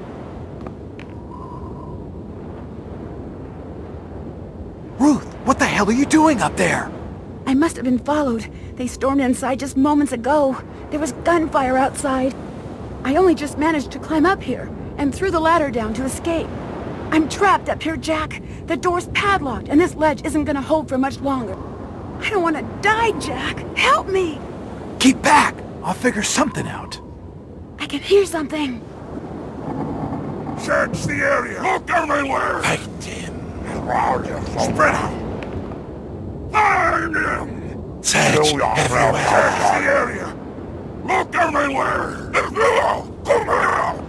Ruth, what the hell are you doing up there? I must have been followed. They stormed inside just moments ago. There was gunfire outside. I only just managed to climb up here, and threw the ladder down to escape. I'm trapped up here, Jack. The door's padlocked, and this ledge isn't gonna hold for much longer. I don't want to die, Jack. Help me! Keep back! I'll figure something out. I can hear something. Search the area. Look everywhere. Fight him. Spread out. Find him. Search everywhere. Search the area. Look everywhere. Come here.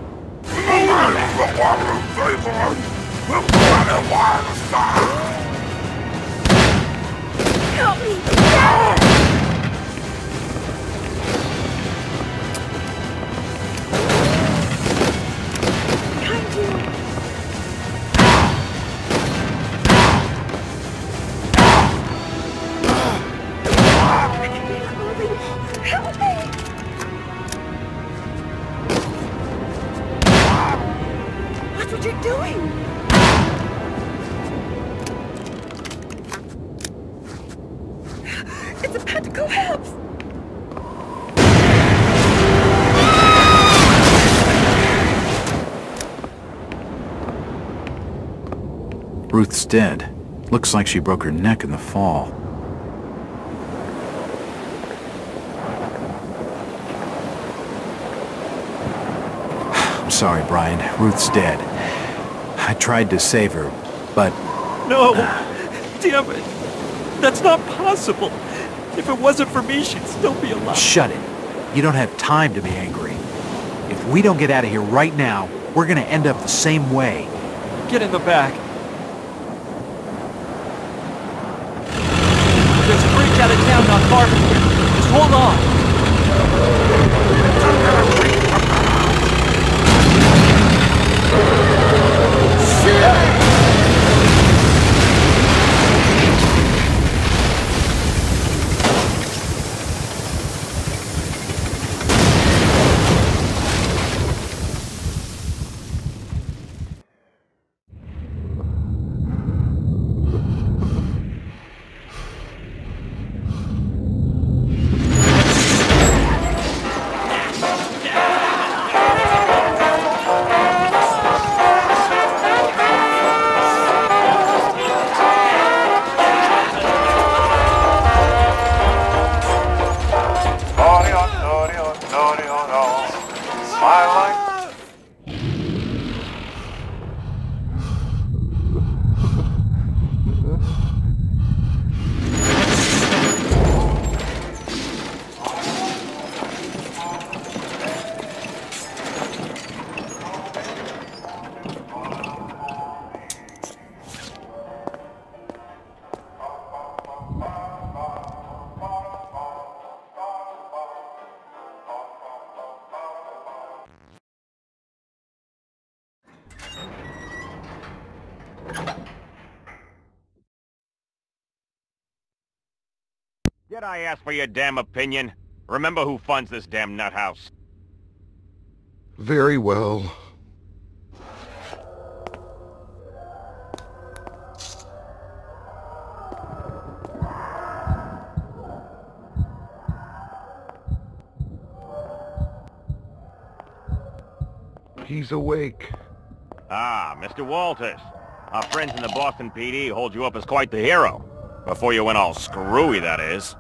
Help me! Behind you! Help me! Watch what you're doing! It's about to collapse! Ruth's dead. Looks like she broke her neck in the fall. I'm sorry, Brian. Ruth's dead. I tried to save her, but... No! Damn it! That's not possible! If it wasn't for me, she'd still be alive. Shut it. You don't have time to be angry. If we don't get out of here right now, we're gonna end up the same way. Get in the back. There's a bridge out of town not far from here. Just hold on. Did I ask for your damn opinion? Remember who funds this damn nut house. Very well. He's awake. Ah, Mr. Walters. Our friends in the Boston PD hold you up as quite the hero. Before you went all screwy, that is.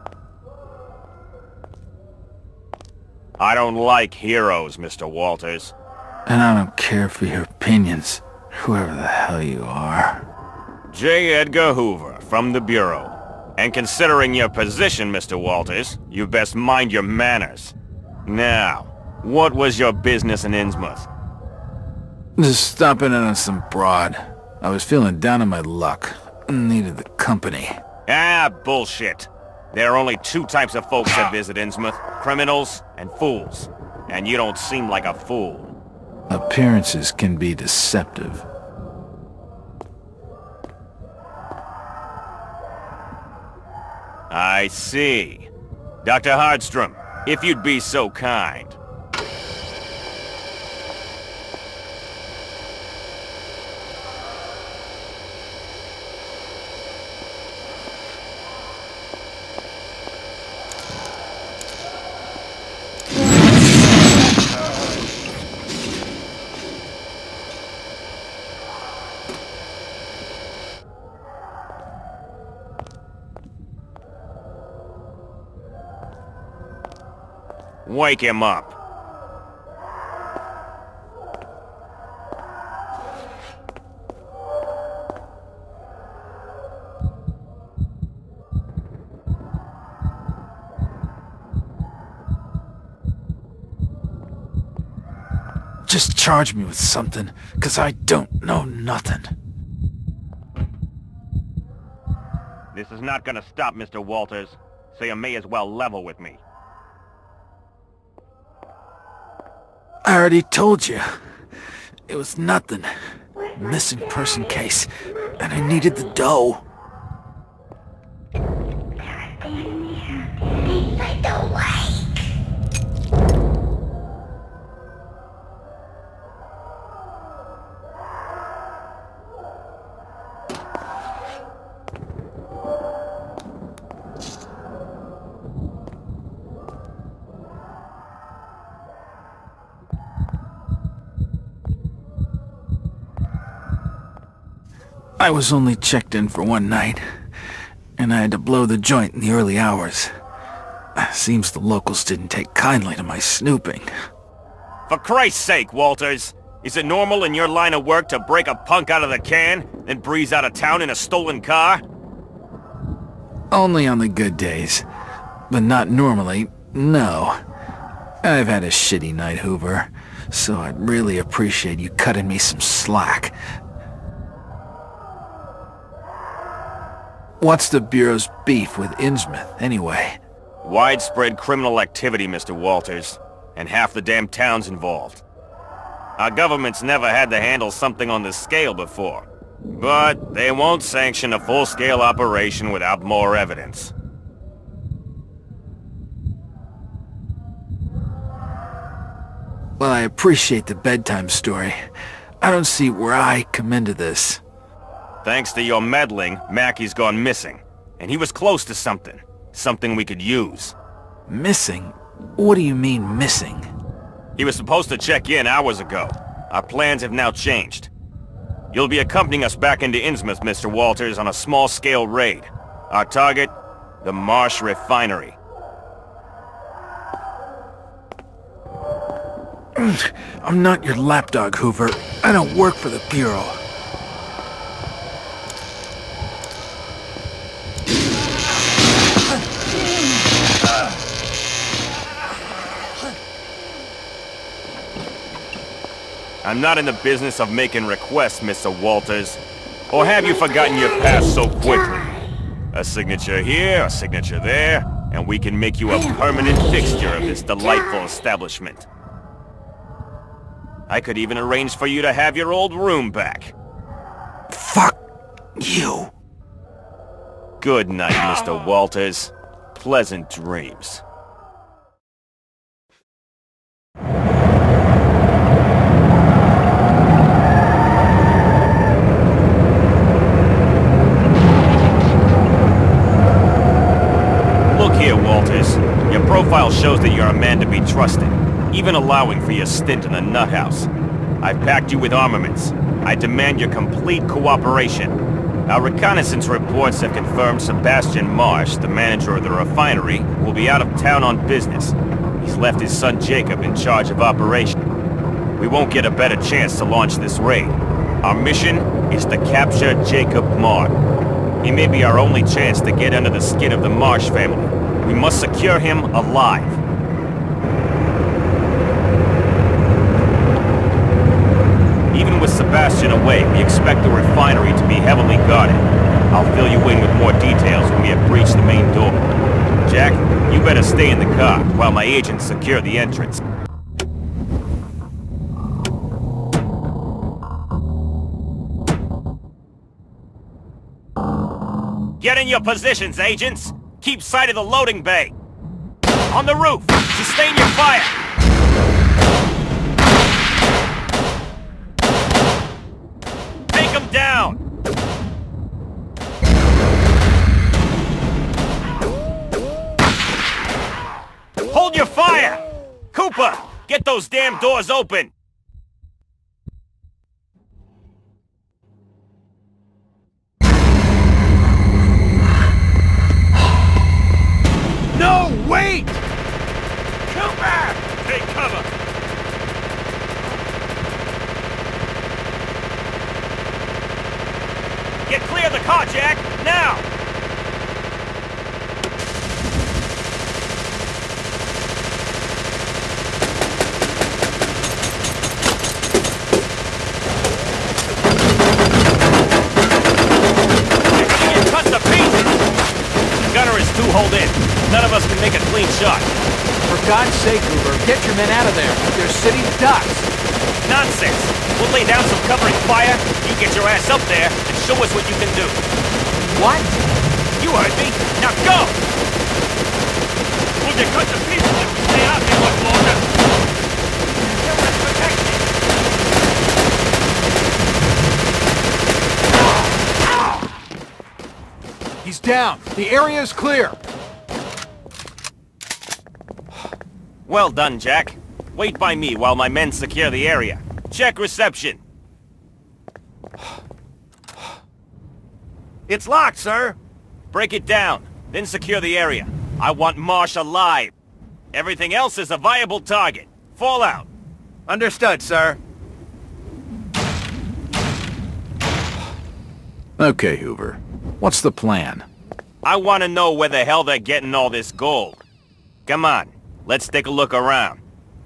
I don't like heroes, Mr. Walters. And I don't care for your opinions, whoever the hell you are. J. Edgar Hoover, from the Bureau. And considering your position, Mr. Walters, you best mind your manners. Now, what was your business in Innsmouth? Just stopping in on some broad. I was feeling down on my luck. Needed the company. Ah, bullshit. There are only two types of folks that visit Innsmouth. Criminals and fools. And you don't seem like a fool. Appearances can be deceptive. I see. Dr. Hardstrom, if you'd be so kind. Wake him up. Just charge me with something, 'cause I don't know nothing. This is not gonna stop, Mr. Walters, so you may as well level with me. I already told you. It was nothing. Missing person case, and I needed the dough. Inside the lake. I was only checked in for one night, and I had to blow the joint in the early hours. Seems the locals didn't take kindly to my snooping. For Christ's sake, Walters! Is it normal in your line of work to break a punk out of the can, then breeze out of town in a stolen car? Only on the good days. But not normally, no. I've had a shitty night, Hoover, so I'd really appreciate you cutting me some slack. What's the Bureau's beef with Innsmouth, anyway? Widespread criminal activity, Mr. Walters, and half the damn town's involved. Our government's never had to handle something on this scale before, but they won't sanction a full-scale operation without more evidence. Well, I appreciate the bedtime story. I don't see where I come into this. Thanks to your meddling, Mackey's gone missing. And he was close to something. Something we could use. Missing? What do you mean, missing? He was supposed to check in hours ago. Our plans have now changed. You'll be accompanying us back into Innsmouth, Mr. Walters, on a small-scale raid. Our target? The Marsh Refinery. I'm not your lapdog, Hoover. I don't work for the Bureau. I'm not in the business of making requests, Mr. Walters. Or have you forgotten your past so quickly? A signature here, a signature there, and we can make you a permanent fixture of this delightful establishment. I could even arrange for you to have your old room back. Fuck you. Good night, Mr. Walters. Pleasant dreams. Look here, Walters. Your profile shows that you're a man to be trusted, even allowing for your stint in the nut house. I've packed you with armaments. I demand your complete cooperation. Our reconnaissance reports have confirmed Sebastian Marsh, the manager of the refinery, will be out of town on business. He's left his son Jacob in charge of operation. We won't get a better chance to launch this raid. Our mission is to capture Jacob Marsh. He may be our only chance to get under the skin of the Marsh family. We must secure him alive. Even with Sebastian away, we expect the refinery to be heavily guarded. I'll fill you in with more details when we have breached the main door. Jack, you better stay in the car while my agents secure the entrance. Get in your positions, agents! Keep sight of the loading bay! On the roof! Sustain your fire! Take them down! Hold your fire! Cooper, get those damn doors open! No, wait! Cooper! two hold in. None of us can make a clean shot. For God's sake, Hoover, get your men out of there. They're sitting ducks. Nonsense! We'll lay down some covering fire, you get your ass up there, and show us what you can do. What? You heard me. Now go! We'll get cut to pieces if we stay out here much longer. There was protection. He's down. The area is clear. Well done, Jack. Wait by me while my men secure the area. Check reception. It's locked, sir. Break it down, then secure the area. I want Marsh alive. Everything else is a viable target. Fall out. Understood, sir. Okay, Hoover. What's the plan? I want to know where the hell they're getting all this gold. Come on, let's take a look around.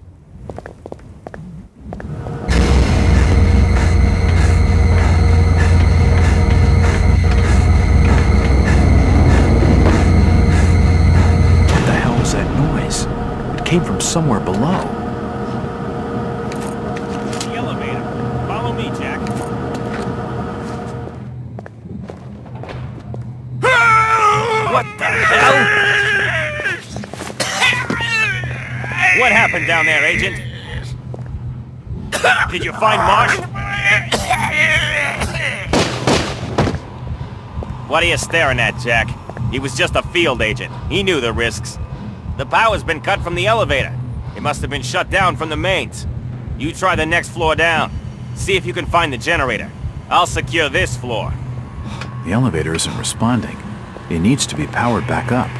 What the hell was that noise? It came from somewhere below. The elevator. Follow me, Jack. What the hell? What happened down there, Agent? Did you find Marsh? What are you staring at, Jack? He was just a field agent. He knew the risks. The power's been cut from the elevator. It must have been shut down from the mains. You try the next floor down. See if you can find the generator. I'll secure this floor. The elevator isn't responding. It needs to be powered back up.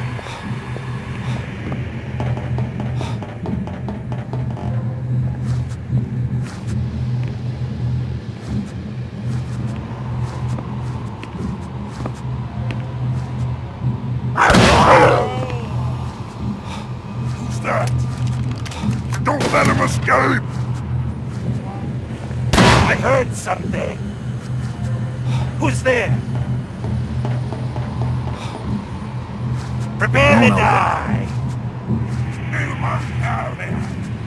Who's that? Don't let him escape! I heard something. Who's there? Prepare to die! You must have it!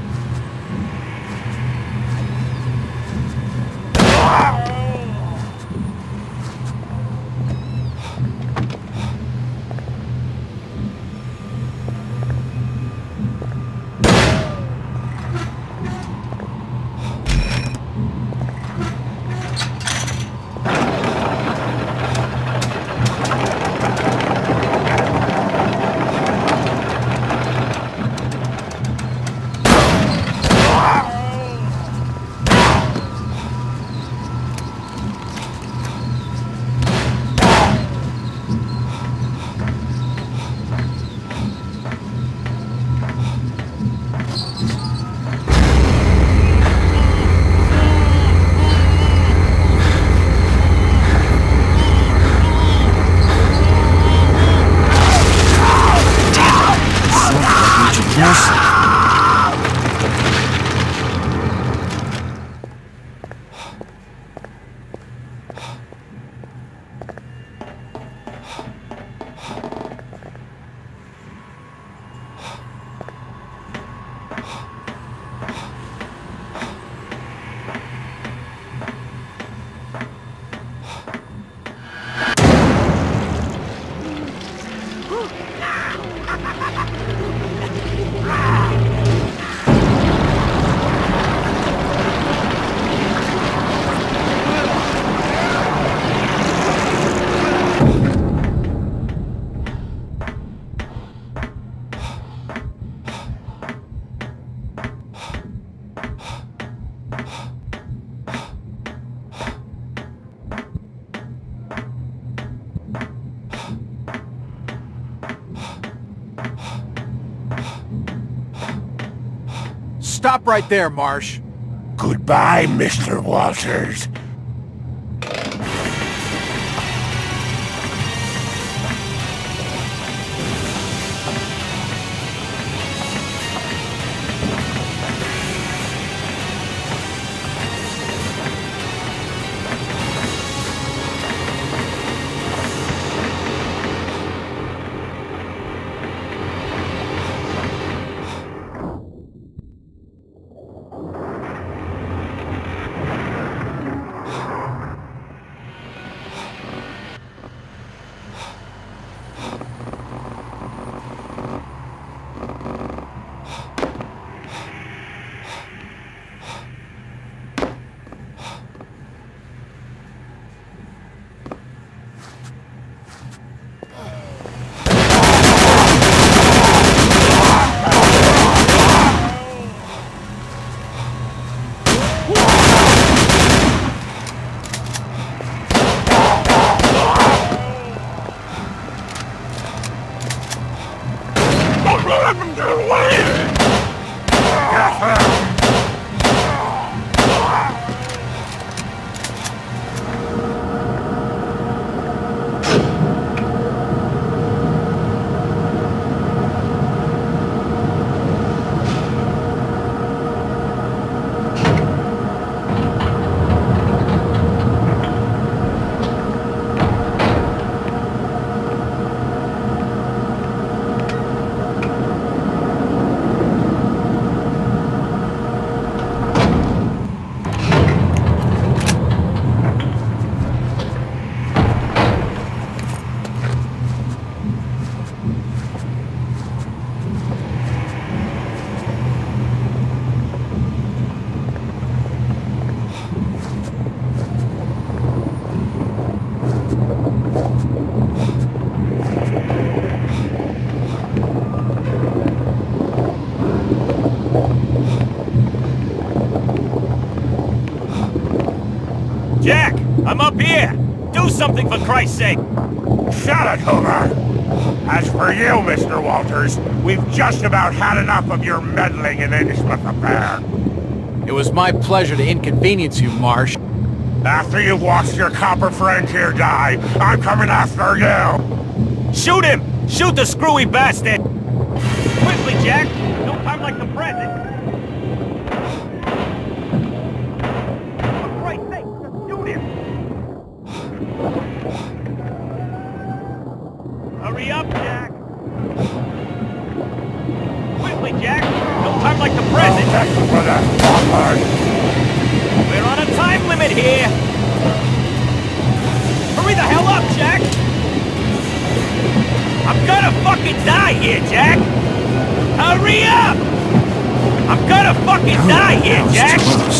Stop right there, Marsh. Goodbye, Mr. Walters. let them get away! Get them! Jack, I'm up here! Do something for Christ's sake! Shut it, Hoover! As for you, Mr. Walters, we've just about had enough of your meddling in Innsmouth affair. It was my pleasure to inconvenience you, Marsh. After you've watched your copper friend here die, I'm coming after you! Shoot him! Shoot the screwy bastard! Quickly, Jack! No time like the present! For Christ's sake, just shoot him! Hurry up, Jack! Quickly, Jack! No time like the present! We're on a time limit here! Hurry the hell up, Jack! I'm gonna fucking die here, Jack! Hurry up! I'm gonna fucking die here, Jack!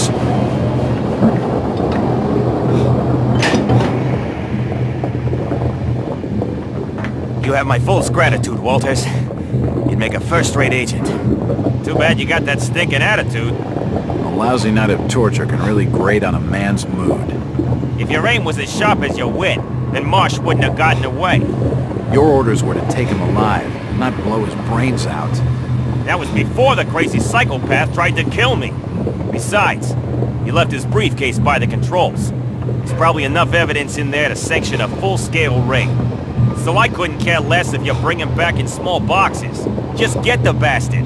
You have my fullest gratitude, Walters. You'd make a first-rate agent. Too bad you got that stinking attitude. A lousy night of torture can really grate on a man's mood. If your aim was as sharp as your wit, then Marsh wouldn't have gotten away. Your orders were to take him alive, not blow his brains out. That was before the crazy psychopath tried to kill me. Besides, he left his briefcase by the controls. There's probably enough evidence in there to sanction a full-scale ring. So I couldn't care less if you bring him back in small boxes. Just get the bastard.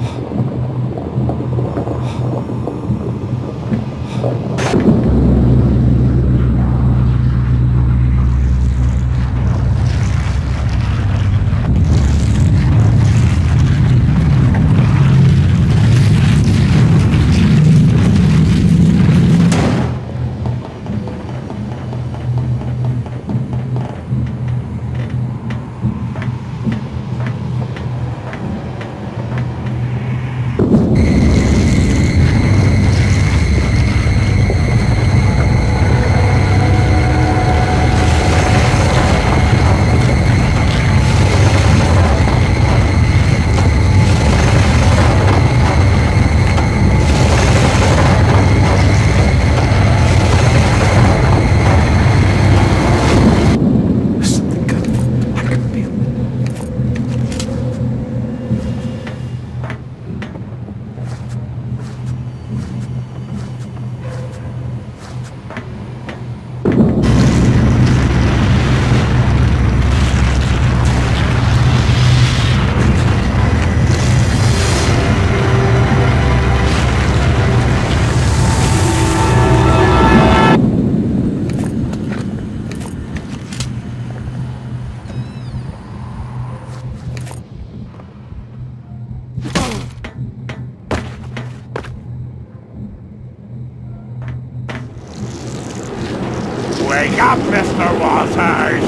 Wake up, Mr. Walters!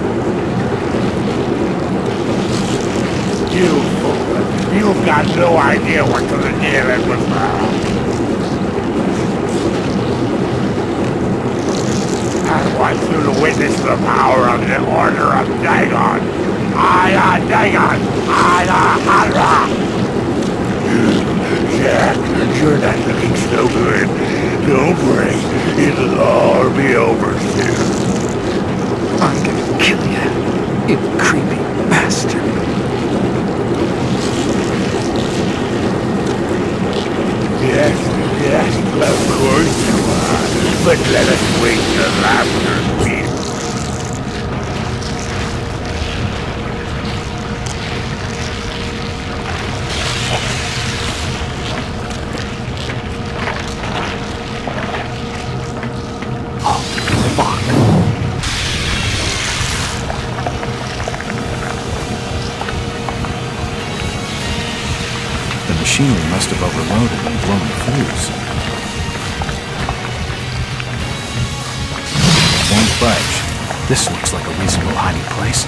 You fool! You've got no idea what the deal with now. I want you to witness the power of the Order of Dagon! Aya Dagon! Aya Hara! Jack, you're not looking so good. Don't worry, it'll all be over soon. I'm gonna kill you, you creepy bastard. Let us wait till laughter speaks. Machinery must have overloaded and blown the fuse. Won't budge. This looks like a reasonable hiding place.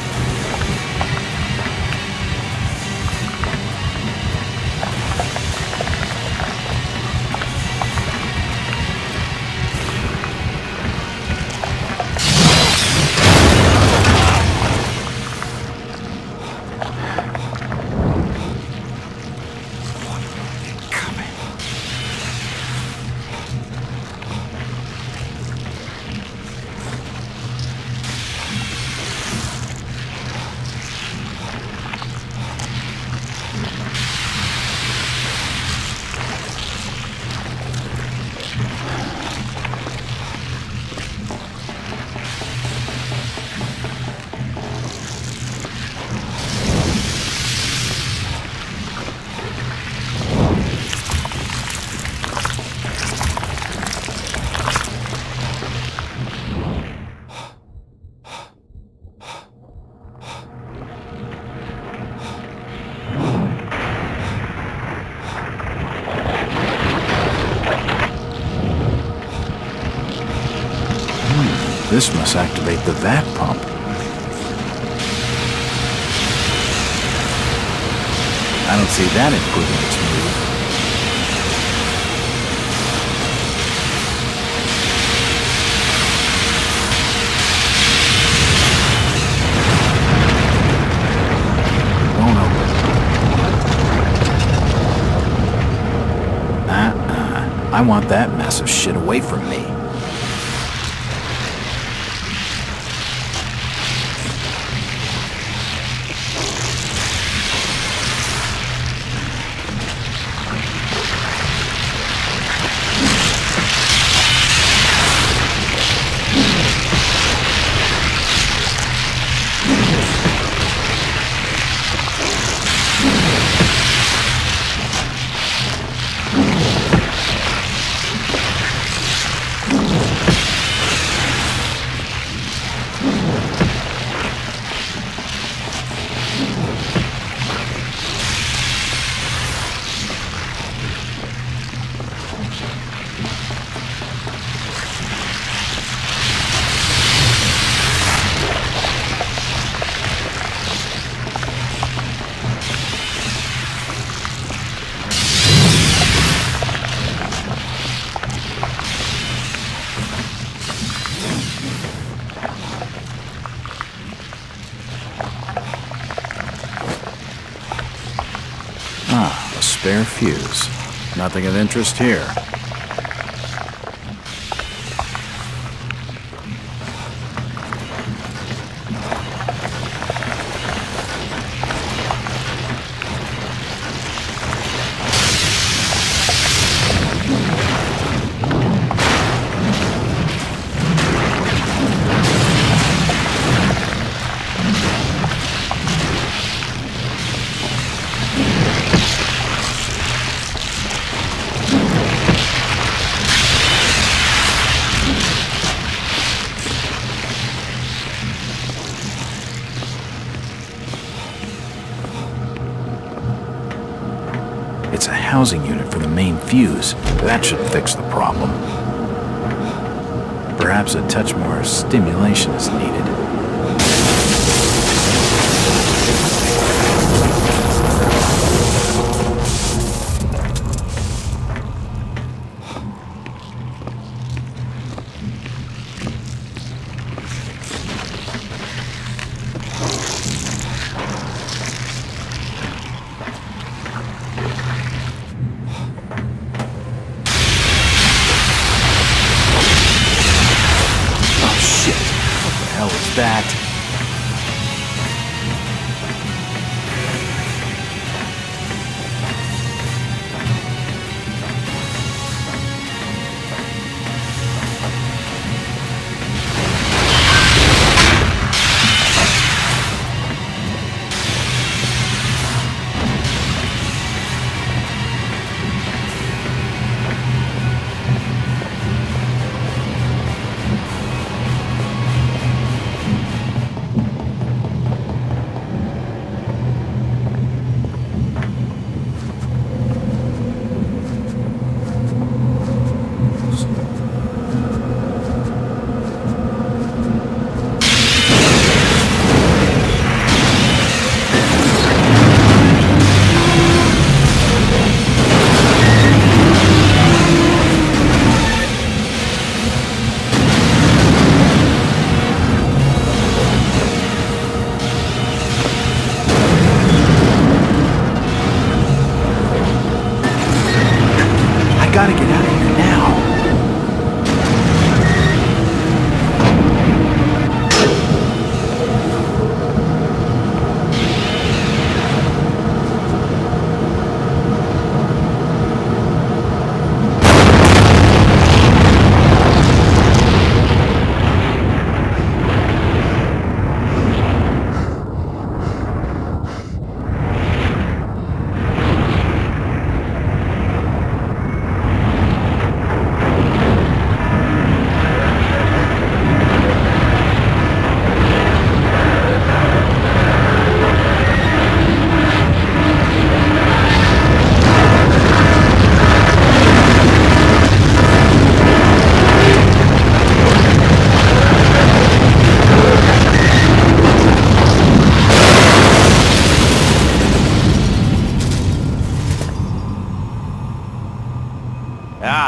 This must activate the vat pump. I don't see that improving its mood. Won't open. I want that mess of shit away from me. A spare fuse. Nothing of interest here. It's a housing unit for the main fuse. That should fix the problem. Perhaps a touch more stimulation is needed. That.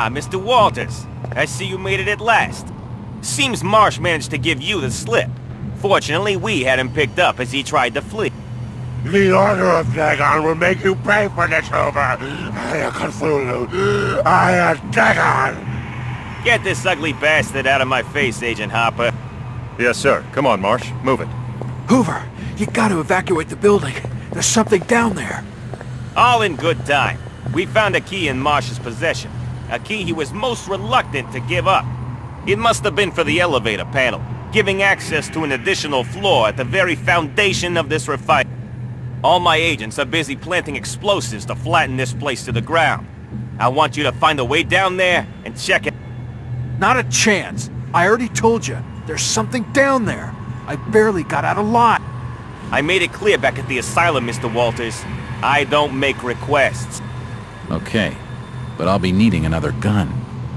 Ah, Mr. Walters. I see you made it at last. Seems Marsh managed to give you the slip. Fortunately, we had him picked up as he tried to flee. The Order of Dagon will make you pay for this, Hoover. I am Cthulhu. I am Dagon. Get this ugly bastard out of my face, Agent Harper. Yes, sir. Come on, Marsh. Move it. Hoover, you gotta evacuate the building. There's something down there. All in good time. We found a key in Marsh's possession. A key he was most reluctant to give up. It must have been for the elevator panel, giving access to an additional floor at the very foundation of this refinery. All my agents are busy planting explosives to flatten this place to the ground. I want you to find a way down there and check it. Not a chance. I already told you. There's something down there. I barely got out alive. I made it clear back at the asylum, Mr. Walters. I don't make requests. Okay, but I'll be needing another gun.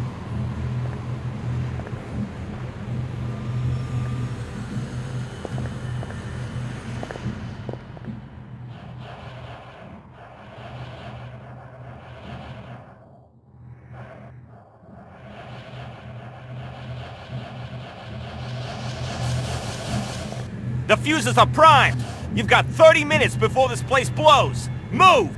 The fuses are primed! You've got 30 minutes before this place blows! Move!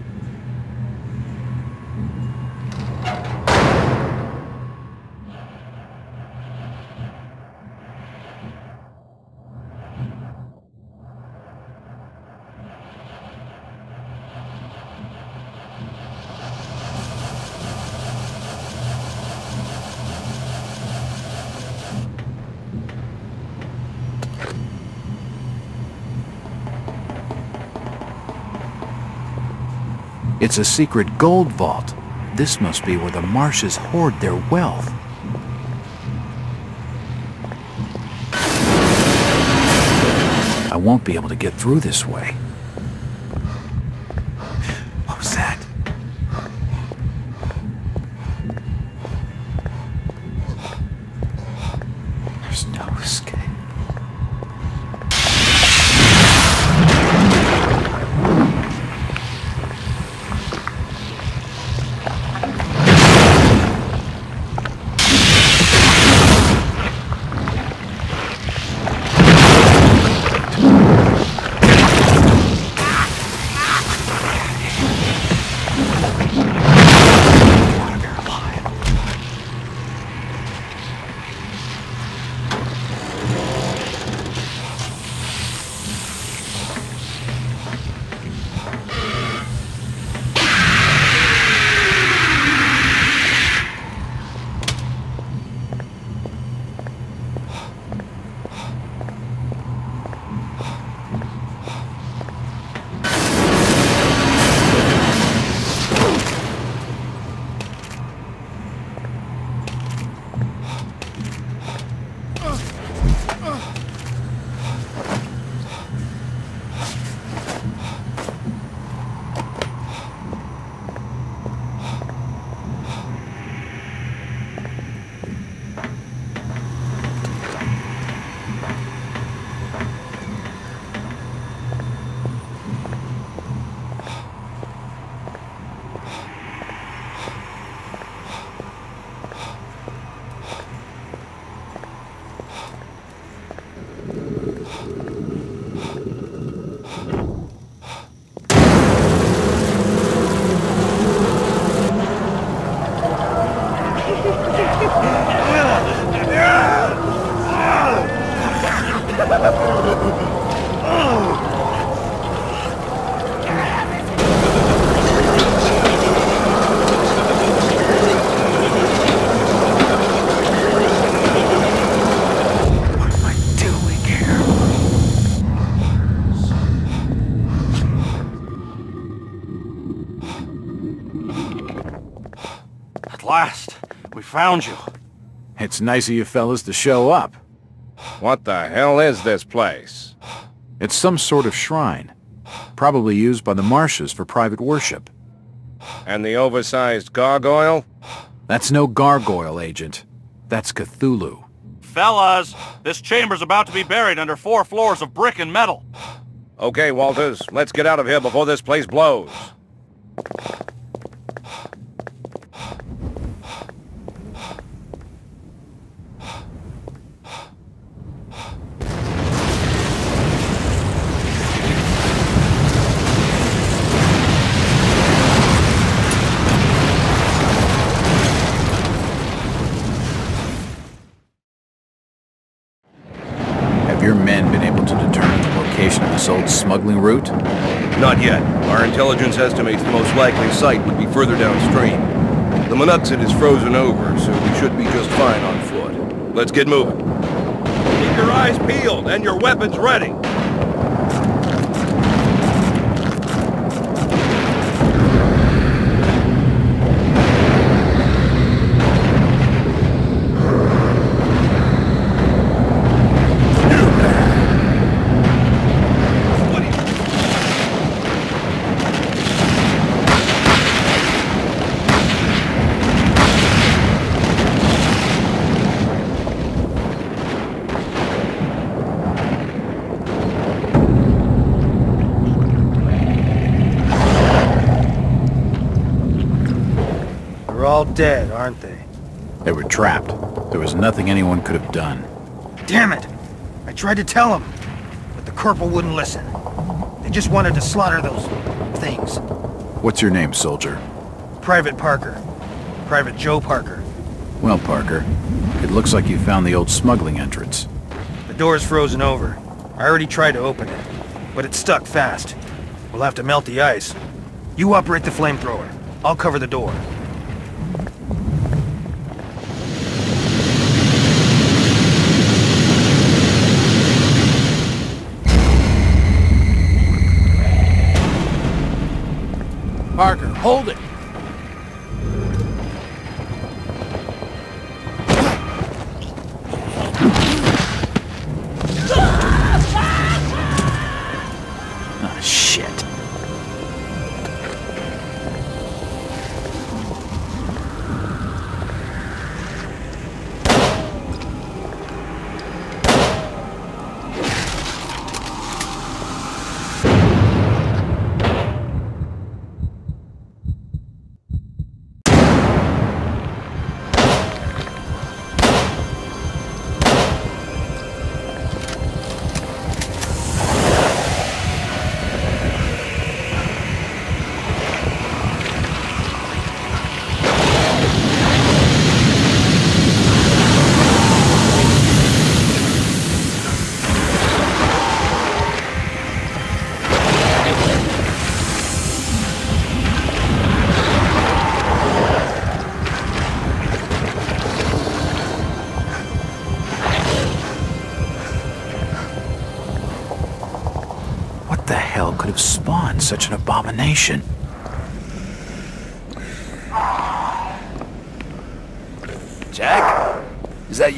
It's a secret gold vault. This must be where the Marshes hoard their wealth. I won't be able to get through this way. What was that? There's no escape. Found you. It's nice of you fellas to show up. What the hell is this place? It's some sort of shrine. Probably used by the Marshes for private worship. And the oversized gargoyle? That's no gargoyle, Agent. That's Cthulhu. Fellas, this chamber's about to be buried under 4 floors of brick and metal. Okay, Walters, let's get out of here before this place blows. smuggling route? Not yet. Our intelligence estimates the most likely site would be further downstream. The Monuxet is frozen over, so we should be just fine on foot. Let's get moving. Keep your eyes peeled and your weapons ready. They're all dead, aren't they? They were trapped. There was nothing anyone could have done. Damn it! I tried to tell them, but the corporal wouldn't listen. They just wanted to slaughter those things. What's your name, soldier? Private Parker. Private Joe Parker. Well, Parker, it looks like you found the old smuggling entrance. The door's frozen over. I already tried to open it, but it's stuck fast. We'll have to melt the ice. You operate the flamethrower. I'll cover the door. Parker, hold it! Ah, shit. What the hell could have spawned such an abomination? Jack? Is that you?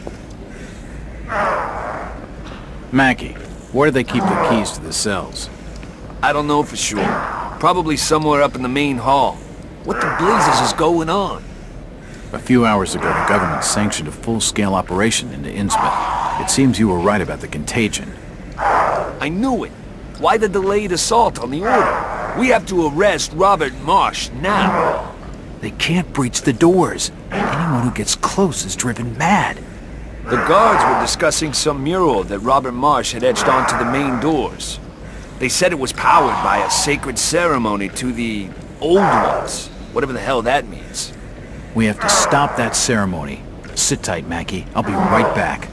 Mackie, where do they keep the keys to the cells? I don't know for sure. Probably somewhere up in the main hall. What the blazes is going on? A few hours ago, the government sanctioned a full-scale operation into Innsmouth. It seems you were right about the contagion. I knew it. Why the delayed assault on the order? We have to arrest Robert Marsh now. They can't breach the doors. Anyone who gets close is driven mad. The guards were discussing some mural that Robert Marsh had etched onto the main doors. They said it was powered by a sacred ceremony to the Old Ones, whatever the hell that means. We have to stop that ceremony. Sit tight, Mackie. I'll be right back.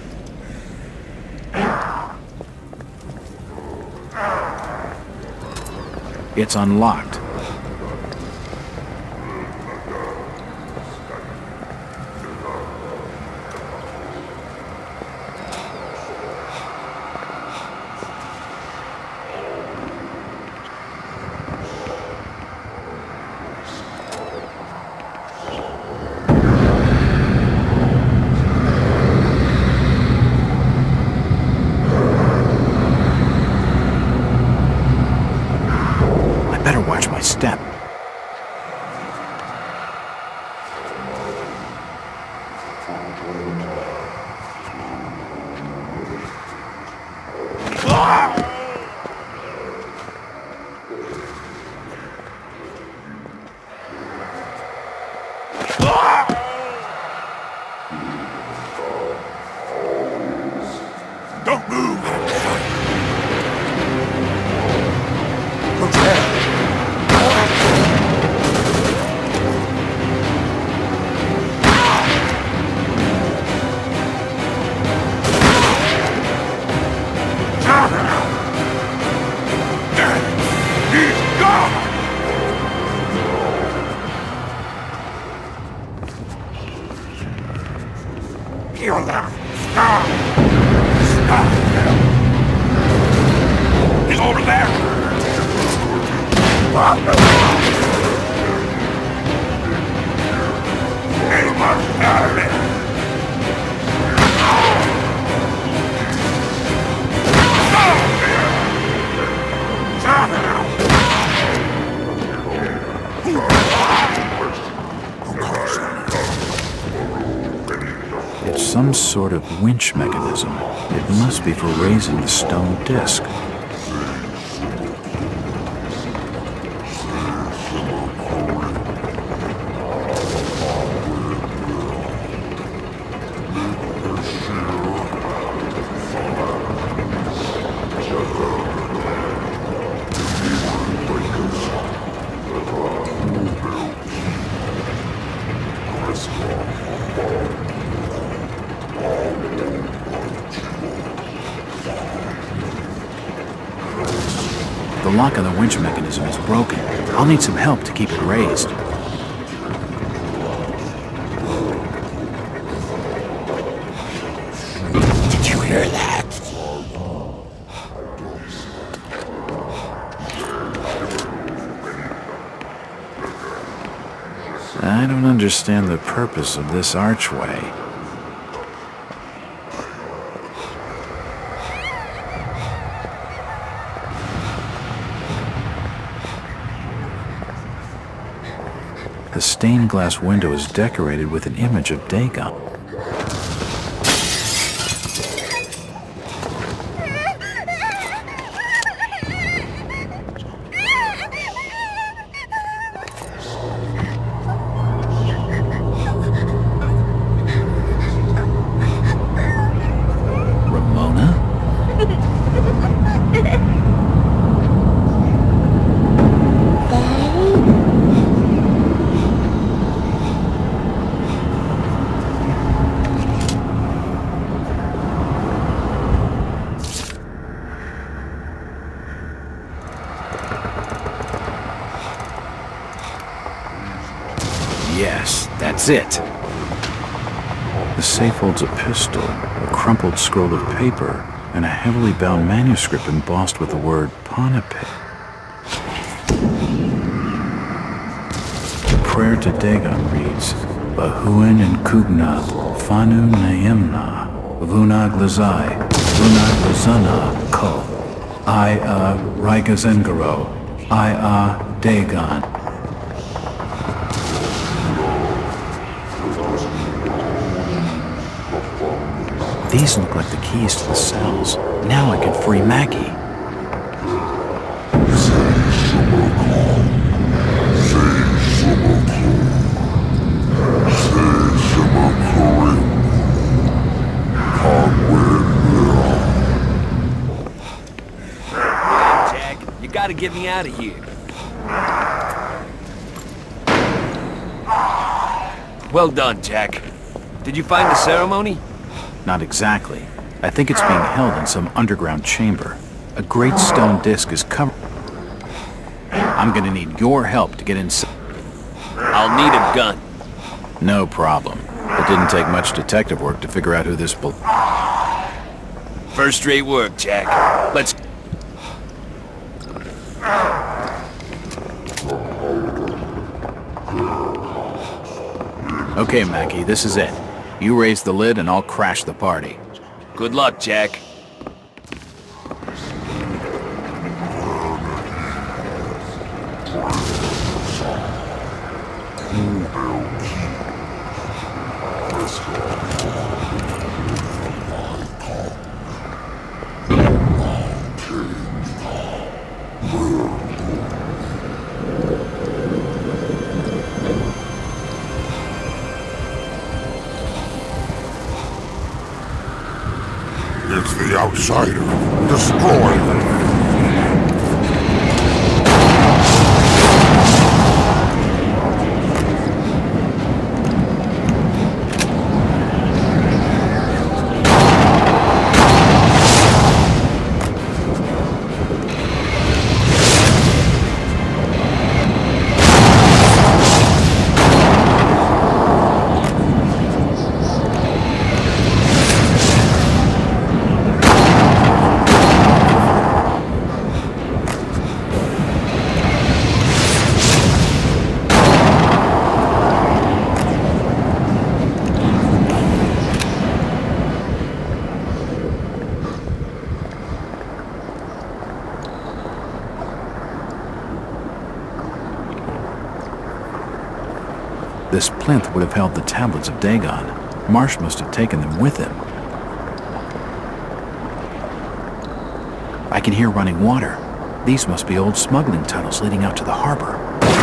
It's unlocked. Watch my step. Don't move! It's some sort of winch mechanism. It must be for raising the stone disc. The lock on the winch mechanism is broken. I'll need some help to keep it raised. Did you hear that? I don't understand the purpose of this archway. The stained glass window is decorated with an image of Dagon. Yes, that's it. The safe holds a pistol, a crumpled scroll of paper, and a heavily bound manuscript embossed with the word Ponape. The prayer to Dagon reads, Bahuin and Kugnath, Fanu Naemna, Vunag Lazai, Vunag Lazana, Ko, I-a Raigazengaro, I-a Dagon. These look like the keys to the cells. Now I can free Maggie. Jack, you gotta get me out of here. Well done, Jack. Did you find the ceremony? Not exactly. I think it's being held in some underground chamber. A great stone disc is covered. I'm gonna need your help to get inside. I'll need a gun. No problem. It didn't take much detective work to figure out who this First-rate work, Jack. Let's... Okay, Mackie, this is it. You raise the lid and I'll crash the party. Good luck, Jack. It's the outsider. Destroy him. This plinth would have held the tablets of Dagon. Marsh must have taken them with him. I can hear running water. These must be old smuggling tunnels leading out to the harbor.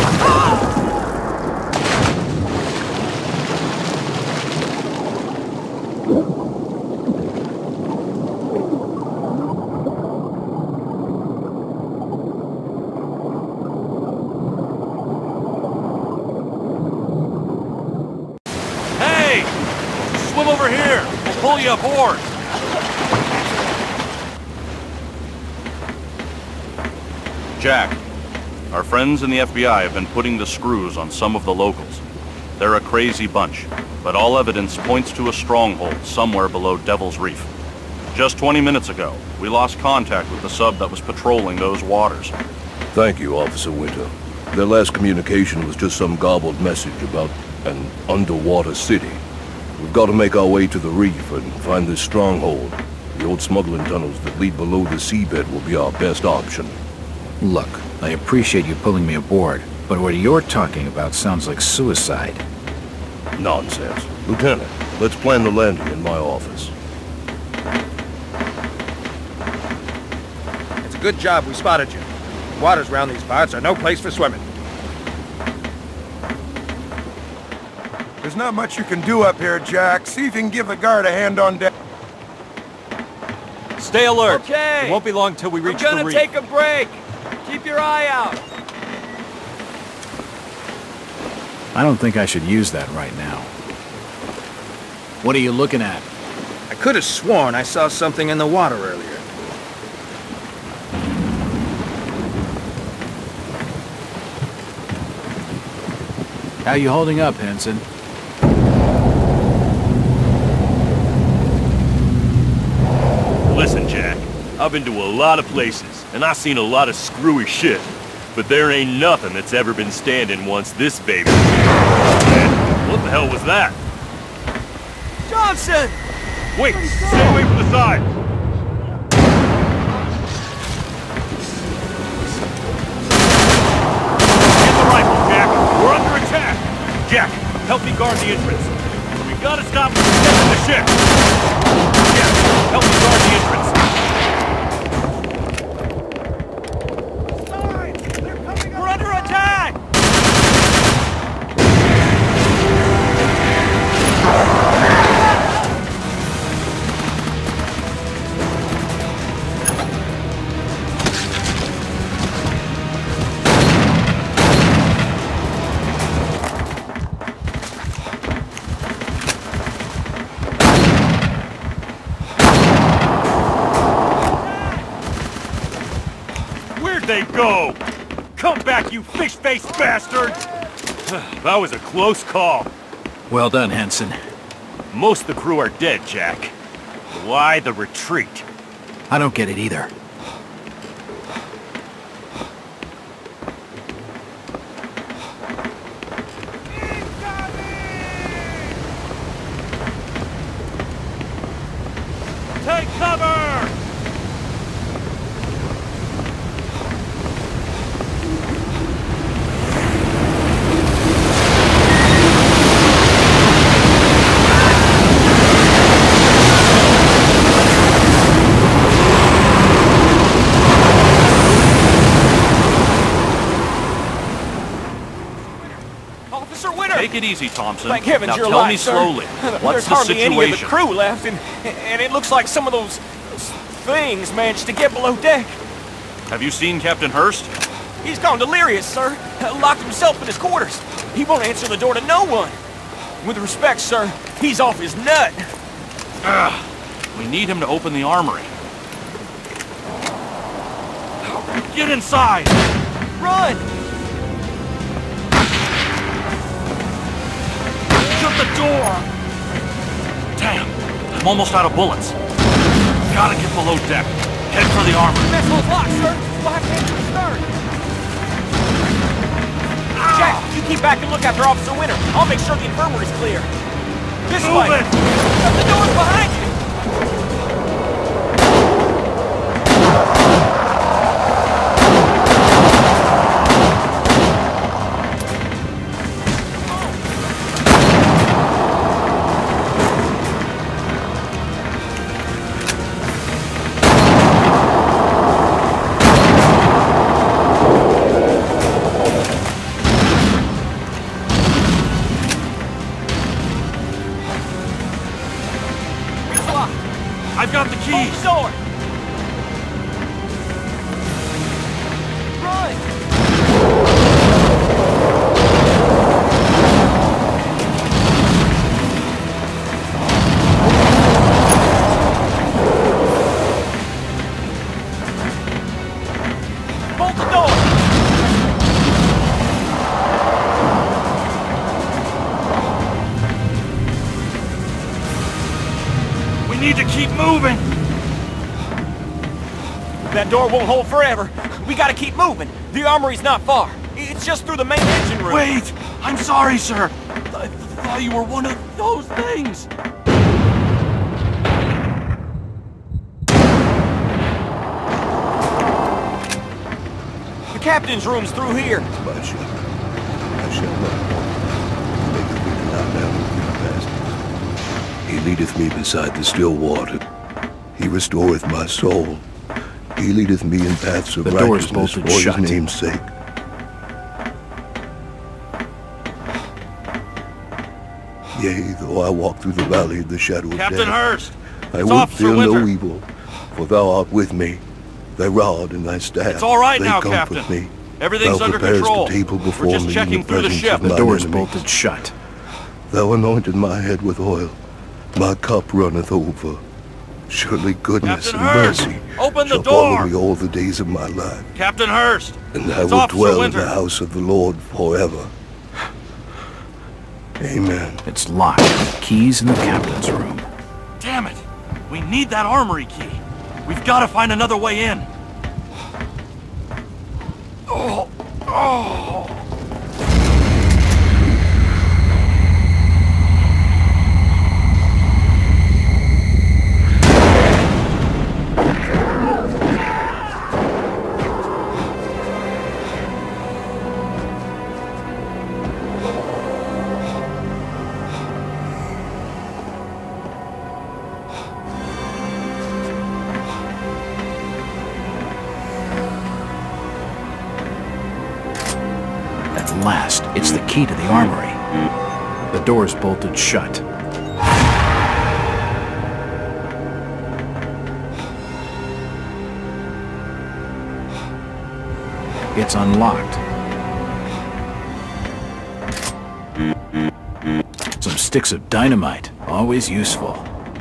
Hey! Swim over here! We'll pull you aboard! Jack, our friends in the FBI have been putting the screws on some of the locals. They're a crazy bunch, but all evidence points to a stronghold somewhere below Devil's Reef. Just 20 minutes ago, we lost contact with the sub that was patrolling those waters. Thank you, Officer Winter. Their last communication was just some garbled message about an underwater city. We've got to make our way to the reef and find this stronghold. The old smuggling tunnels that lead below the seabed will be our best option. Look, I appreciate you pulling me aboard, but what you're talking about sounds like suicide. Nonsense. Lieutenant, let's plan the landing in my office. It's a good job we spotted you. Waters around these parts are no place for swimming. There's not much you can do up here, Jack. See if you can give the guard a hand on deck. Stay alert. Okay. It won't be long till we reach the reef. We're gonna take a break. Keep your eye out. I don't think I should use that right now. What are you looking at? I could have sworn I saw something in the water earlier. How you holding up, Henson? Listen, Jack, I've been to a lot of places, and I've seen a lot of screwy shit. But there ain't nothing that's ever been standing once this baby. Man, what the hell was that? Johnson! Wait, stay away from the side! Get the rifle, Jack! We're under attack! Jack, help me guard the entrance. We gotta stop them from getting the ship! Jack, help me guard the entrance. We're under attack! Where'd they go? Come back, you fish-faced bastard! That was a close call. Well done, Henson. Most of the crew are dead, Jack. Why the retreat? I don't get it either. Take cover! Officer Winter! Take it easy, Thompson. Thank heavens now you're tell alive, me sir. slowly. There's What's the hardly situation? any of the crew left, and it looks like some of those things managed to get below deck. Have you seen Captain Hurst? He's gone delirious, sir. Locked himself in his quarters. He won't answer the door to no one. With respect, sir, he's off his nut. We need him to open the armory. Get inside! Run! Shut the door! Damn, I'm almost out of bullets. Gotta get below deck. Head for the armory. Vessel's locked, sir. We'll have to enter the stern. Jack, you keep back and look after Officer Winter. I'll make sure the infirmary's clear. This Move way. it. Shut the doors behind you. keep moving! That door won't hold forever. We gotta keep moving. The armory's not far. It's just through the main engine room. Wait! I'm sorry, sir. I thought you were one of those things. The captain's room's through here. My ship, I shall not want. Maketh me to lie down with green pastures. He leadeth me beside the still water. He restoreth my soul. He leadeth me in paths of righteousness for his name's sake. Yea, though I walk through the valley of the shadow of death, Captain Hurst! I will fear no evil, for thou art with me. Thy rod and thy staff, It's all right they now, comfort Captain. me. Everything's Thou under preparest control. the table before We're just me checking in the through the presence ship. of The mine door's enemies. bolted shut. Thou anointed my head with oil. My cup runneth over. Surely goodness Captain and Hurst, mercy open the shall follow door. me all the days of my life. Captain Hurst! And I It's will Officer dwell in Winter. the house of the Lord forever. Amen. It's locked. Keys in the captain's room. Damn it! We need that armory key. We've got to find another way in. Oh! Oh! At last, it's the key to the armory. The door's bolted shut. It's unlocked. Some sticks of dynamite, always useful.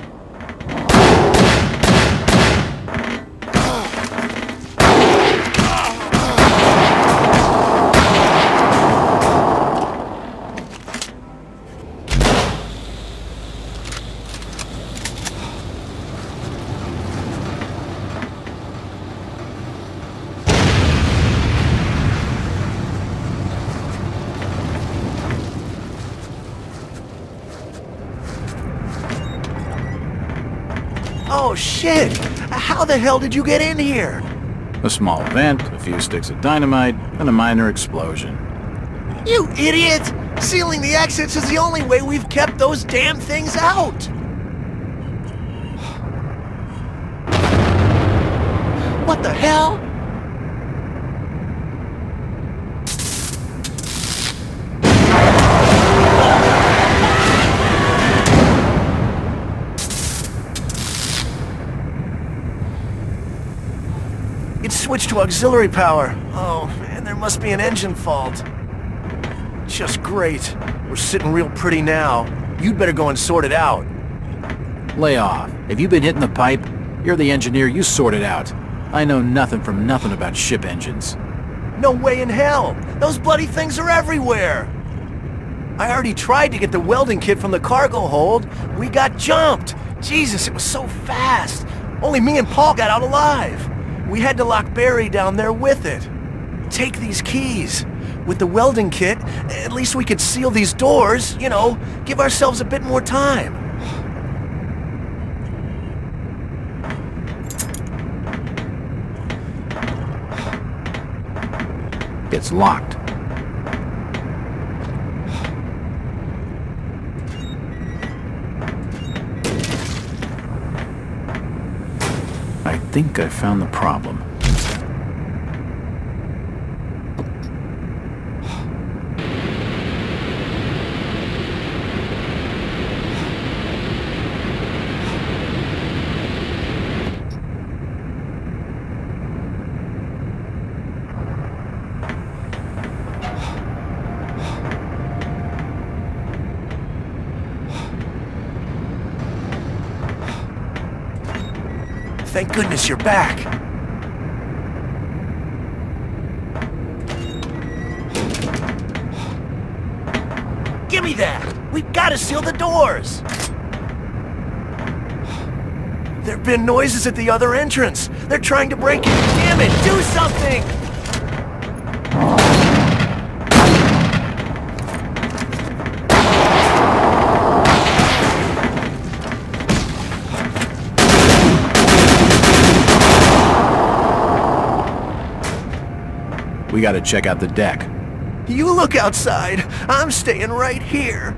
Oh, shit! How the hell did you get in here? A small vent, a few sticks of dynamite, and a minor explosion. You idiot! Sealing the exits is the only way we've kept those damn things out! What the hell? It's switched to auxiliary power. Oh, man, there must be an engine fault. Just great. We're sitting real pretty now. You'd better go and sort it out. Lay off. Have you been hitting the pipe? You're the engineer, you sort it out. I know nothing from nothing about ship engines. No way in hell! Those bloody things are everywhere! I already tried to get the welding kit from the cargo hold. We got jumped! Jesus, it was so fast! Only me and Paul got out alive. We had to lock Barry down there with it. Take these keys. With the welding kit, at least we could seal these doors, you know, give ourselves a bit more time. It's locked. I think I found the problem. Thank goodness you're back. Give me that! We've got to seal the doors! There've been noises at the other entrance. They're trying to break in. Damn it, do something! We gotta check out the deck. You look outside. I'm staying right here.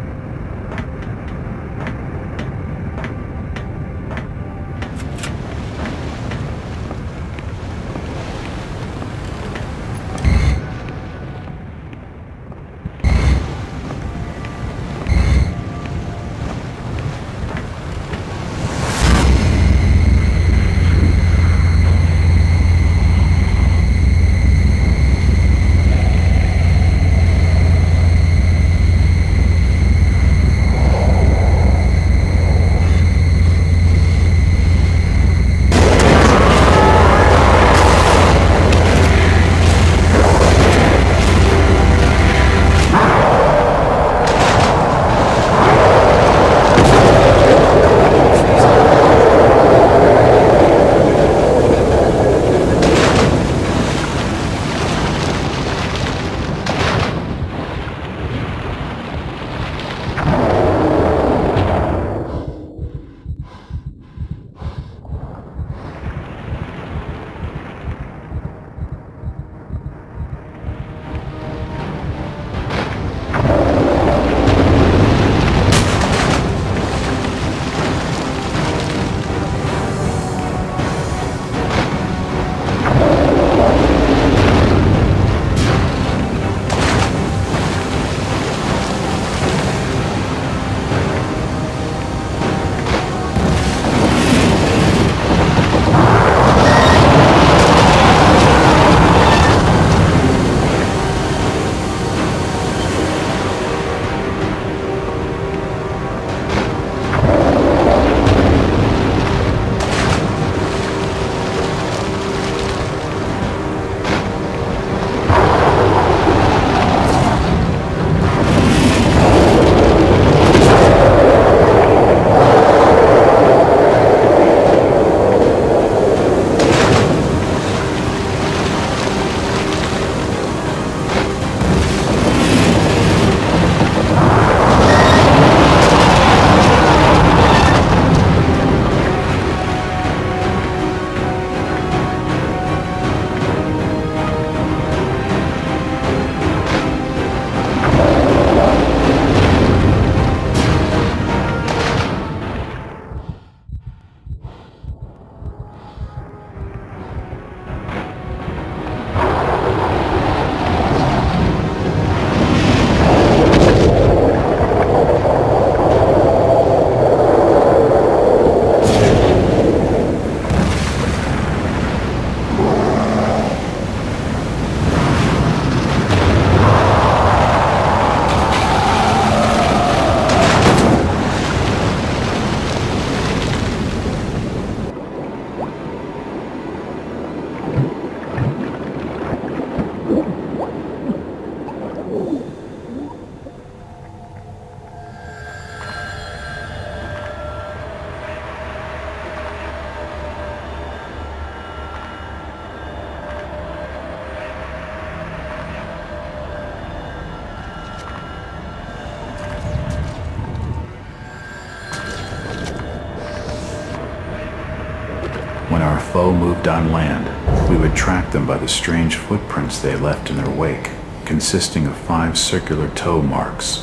When our foe moved on land, we would track them by the strange footprints they left in their wake, consisting of 5 circular toe marks.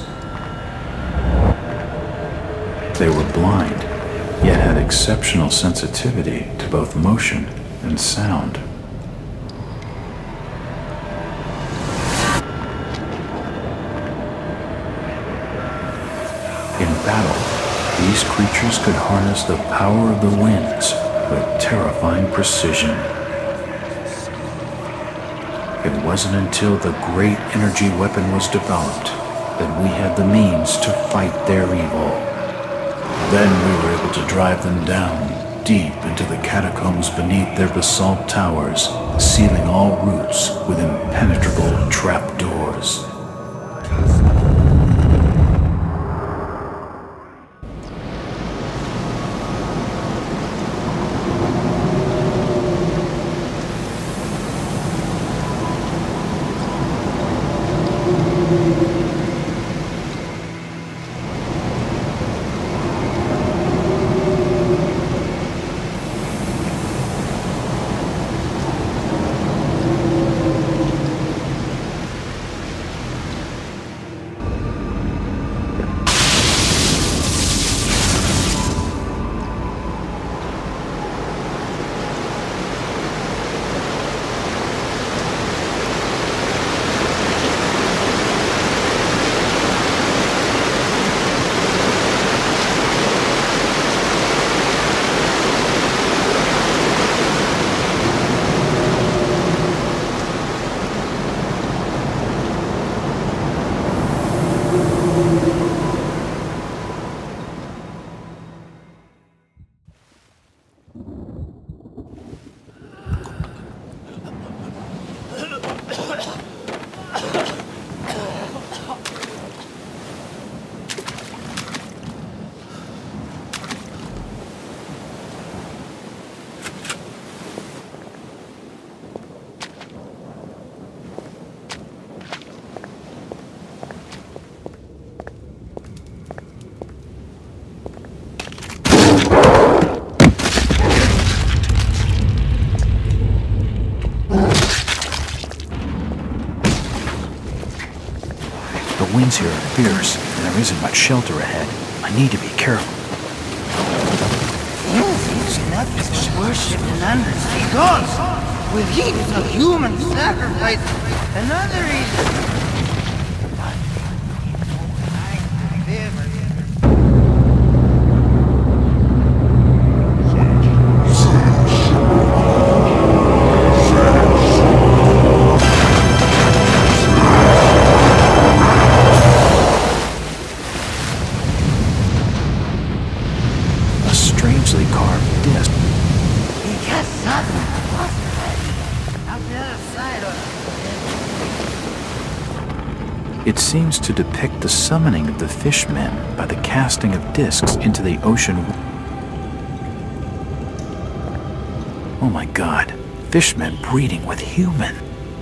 They were blind, yet had exceptional sensitivity to both motion and sound. In battle, these creatures could harness the power of the winds with terrifying precision. It wasn't until the great energy weapon was developed that we had the means to fight their evil. Then we were able to drive them down, deep into the catacombs beneath their basalt towers, sealing all routes with impenetrable trapdoors. The winds here are fierce, and there isn't much shelter ahead. I need to be careful. Things nothing's worshipped and understood gods. With heaps of human sacrifice, another reason. Strangely carved disc. He got something out the other side of It seems to depict the summoning of the fishmen by the casting of discs into the ocean. Oh my God, fishmen breeding with humans.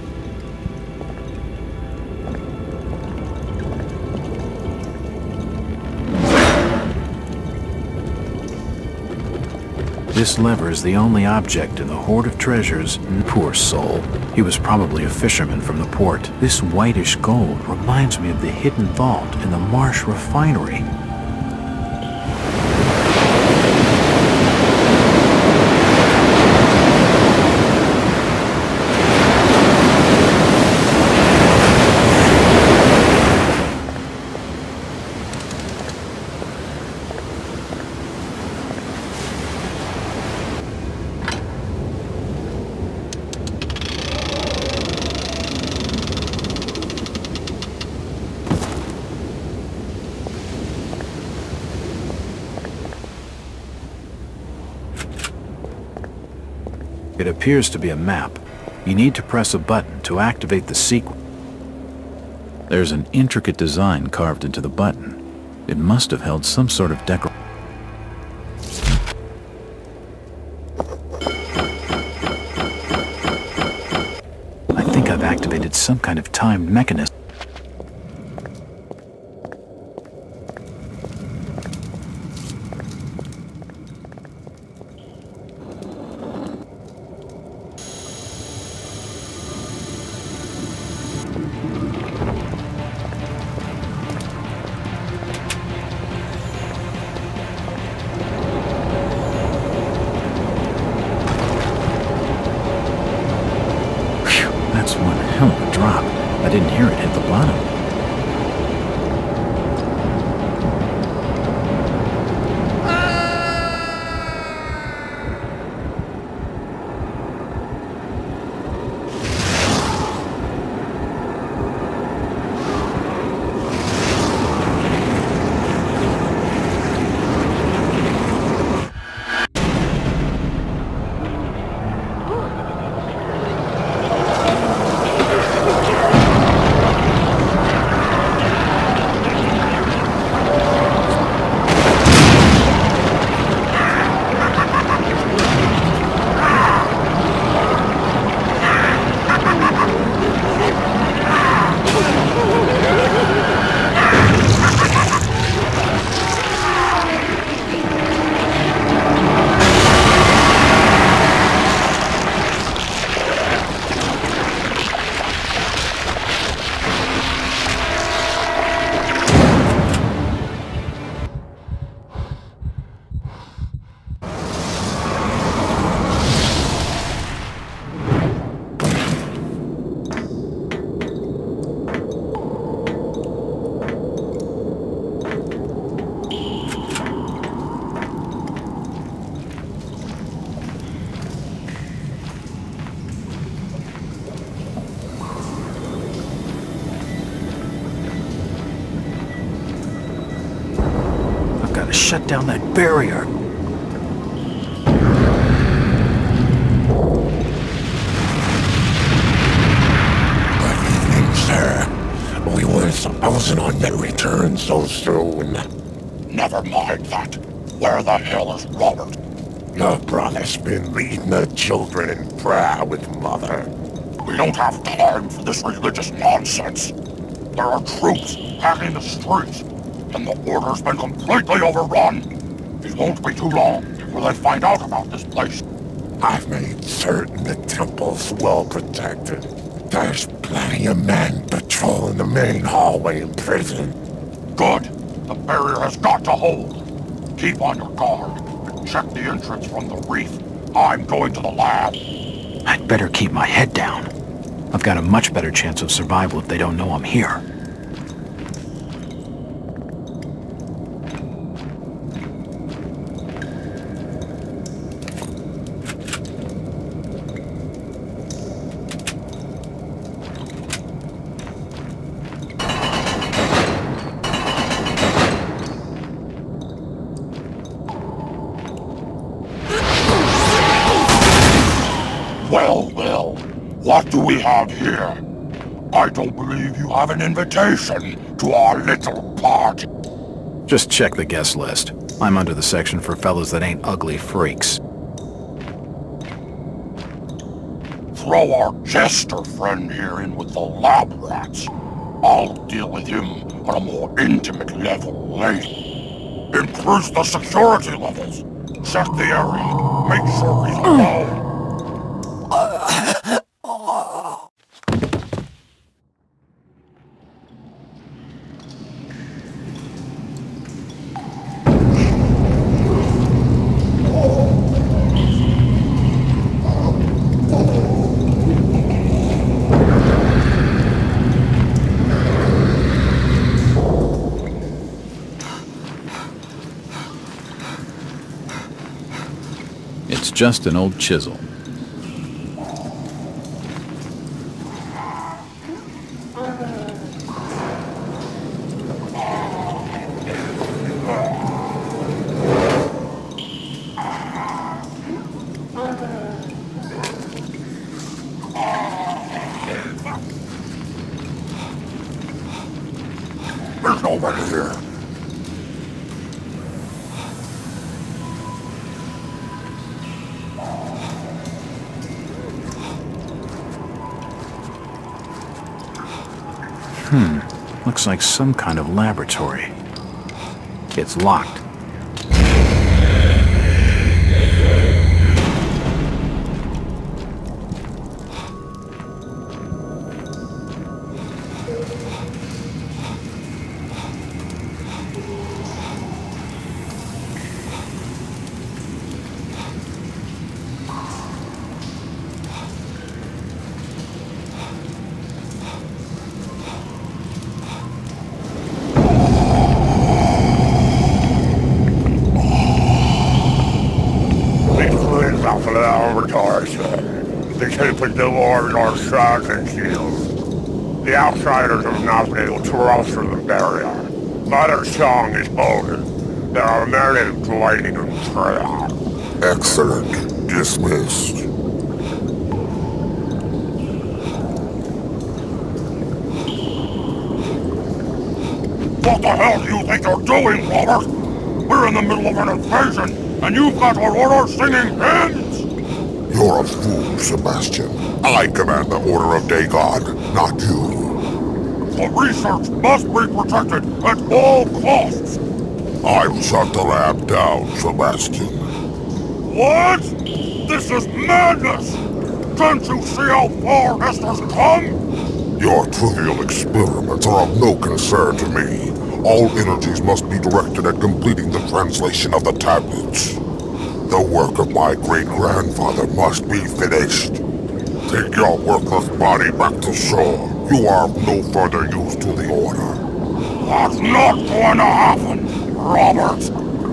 This lever is the only object in the hoard of treasures. Poor soul. He was probably a fisherman from the port. This whitish gold reminds me of the hidden vault in the Marsh refinery. It appears to be a map. You need to press a button to activate the sequence. There's an intricate design carved into the button. It must have held some sort of decoration. I think I've activated some kind of timed mechanism. That's one hell of a drop. I didn't hear it hit the bottom. Shut down that barrier. Good evening, sir. We weren't supposed to return so soon. Never mind that. Where the hell is Robert? Your brother's been leading the children in prayer with Mother. We don't have time for this religious nonsense. There are troops packing the streets, and the order's been completely overrun. It won't be too long before they find out about this place. I've made certain the temple's well protected. There's plenty of men patrolling the main hallway and prison. Good. The barrier has got to hold. Keep on your guard and check the entrance from the reef. I'm going to the lab. I'd better keep my head down. I've got a much better chance of survival if they don't know I'm here. Well, what do we have here? I don't believe you have an invitation to our little party. Just check the guest list. I'm under the section for fellas that ain't ugly freaks. Throw our jester friend here in with the lab rats. I'll deal with him on a more intimate level later. Increase the security levels. Check the area. Make sure he's alone. It's just an old chisel. There's nobody here. Looks like some kind of laboratory. It's locked. They opened the door in our sides and shields. The outsiders have not been able to cross through the barrier. Mother Song is bolted. There are many joining in prayer. Excellent. Dismissed. What the hell do you think you're doing, Robert? We're in the middle of an invasion, and you've got our order singing hymns? You're a fool, Sebastian. I command the Order of Dagon, not you. The research must be protected at all costs. I've shut the lab down, Sebastian. What? This is madness! Can't you see how far Esther's come? Your trivial experiments are of no concern to me. All energies must be directed at completing the translation of the tablets. The work of my great-grandfather must be finished. Take your worthless body back to shore. You are of no further use to the Order. That's not going to happen, Robert!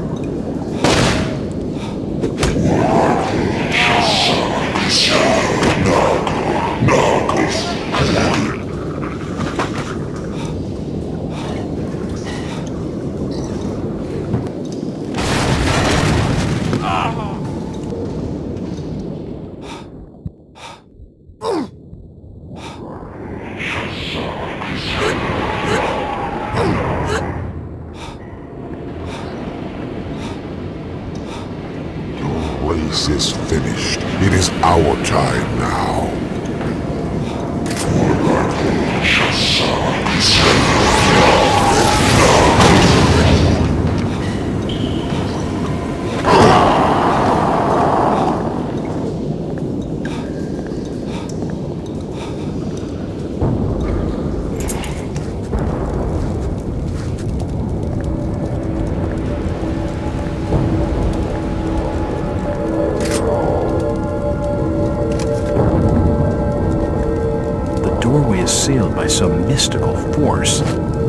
Race is finished. It is our time now. by some mystical force.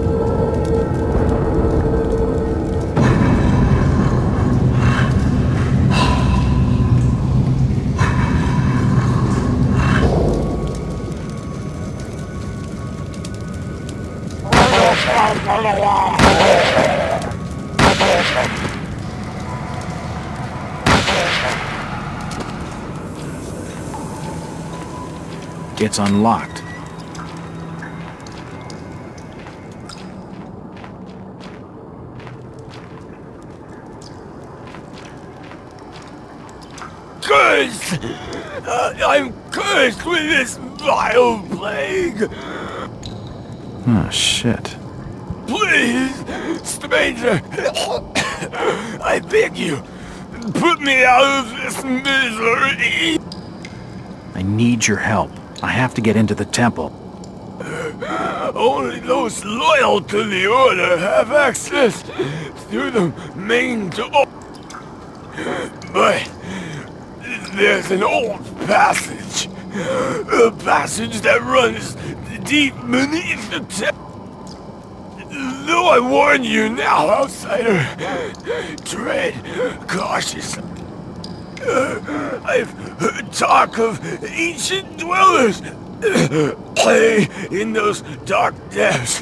It's unlocked. Cursed! I'm cursed with this vile plague! Oh, shit. Please, stranger, I beg you, put me out of this misery! I need your help. I have to get into the temple. Only those loyal to the Order have access through the main door. But there's an old passage. A passage that runs deep beneath the temple. Though I warn you now, outsider, tread cautiously. I've heard talk of ancient dwellers in those dark depths.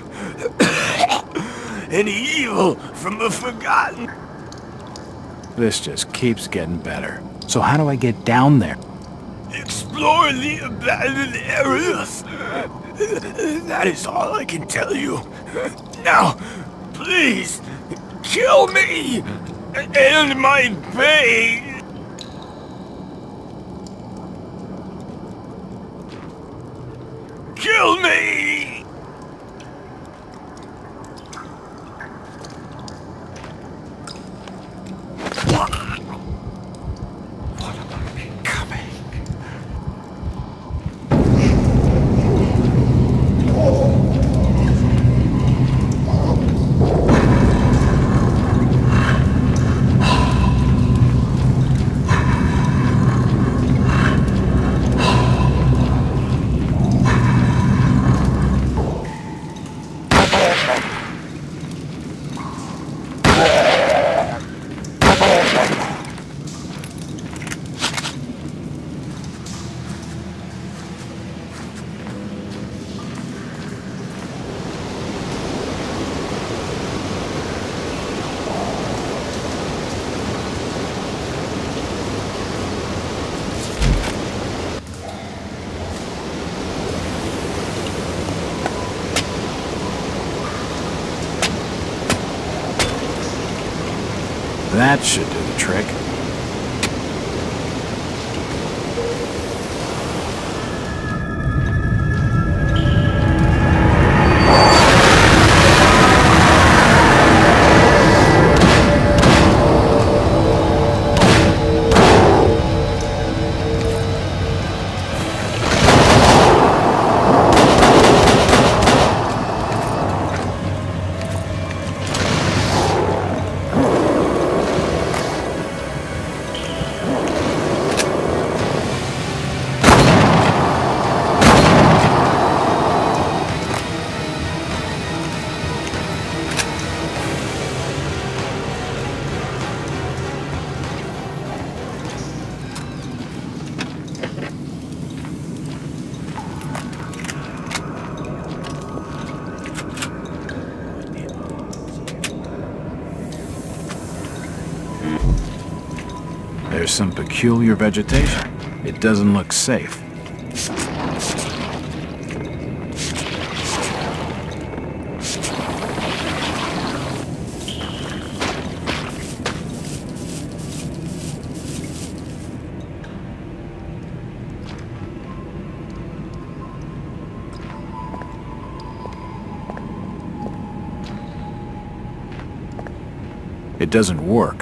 An evil from the forgotten. This just keeps getting better. So how do I get down there? Explore the abandoned areas. That is all I can tell you. Now, please, kill me and my pain. Kill me! What am I becoming? That should do the trick. There's some peculiar vegetation. It doesn't look safe. It doesn't work.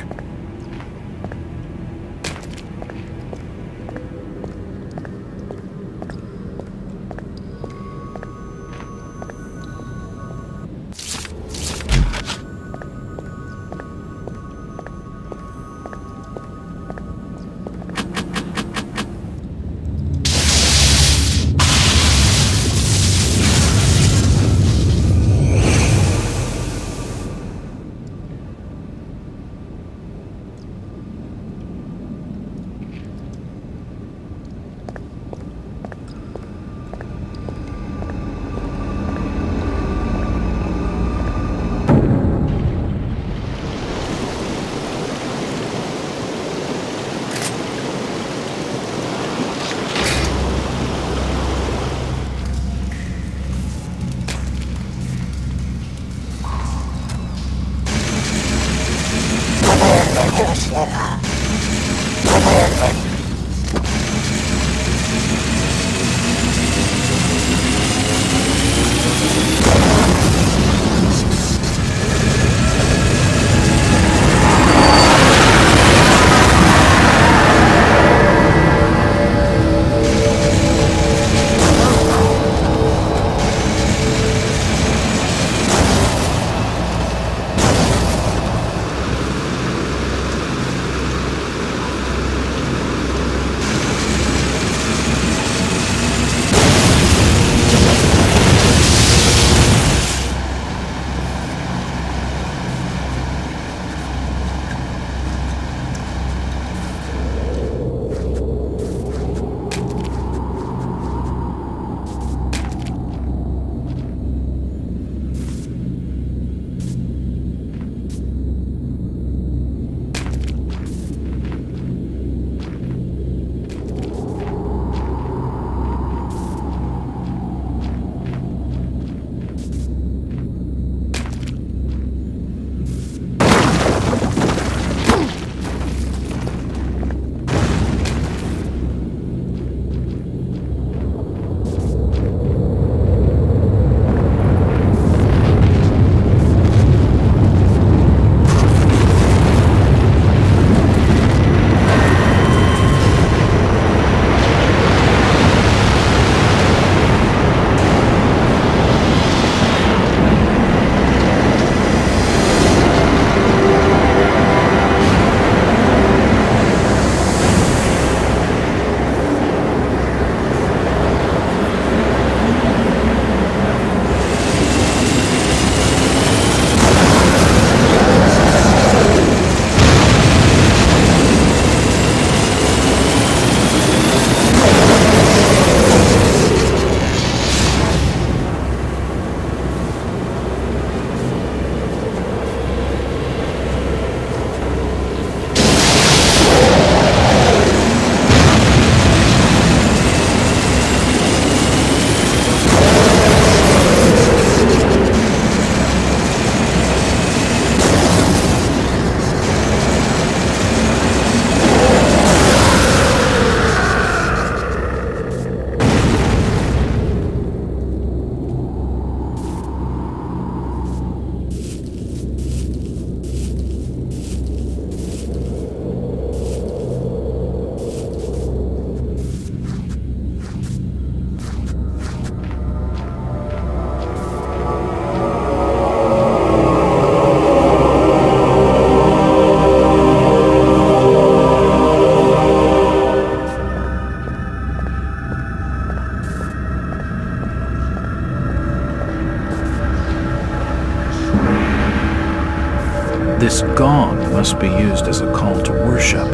This gong must be used as a call to worship.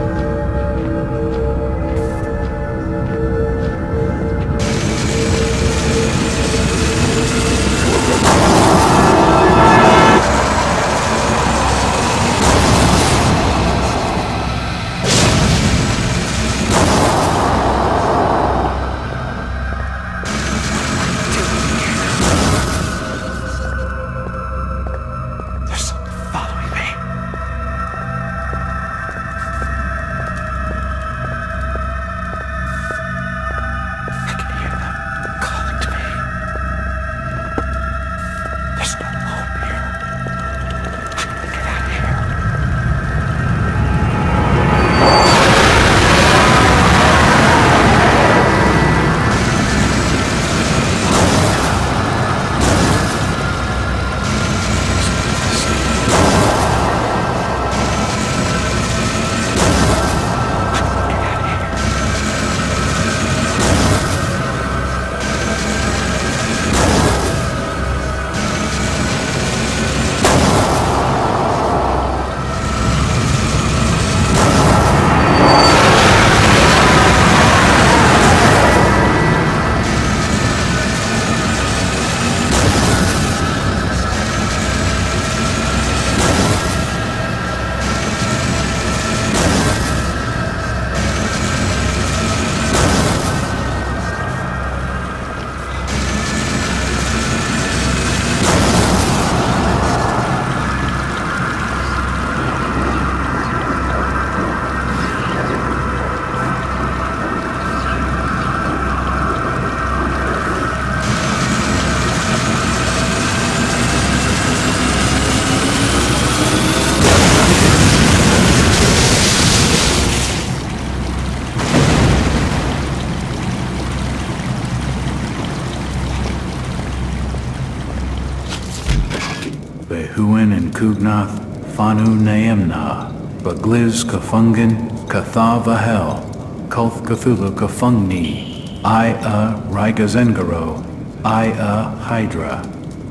Behuin and Kugnath, Fanu Naemna, Bagliz Kafungin, Kathavahel, Kulth Cthulhu Kafungni, I-a Rygazengaro, I-a Hydra.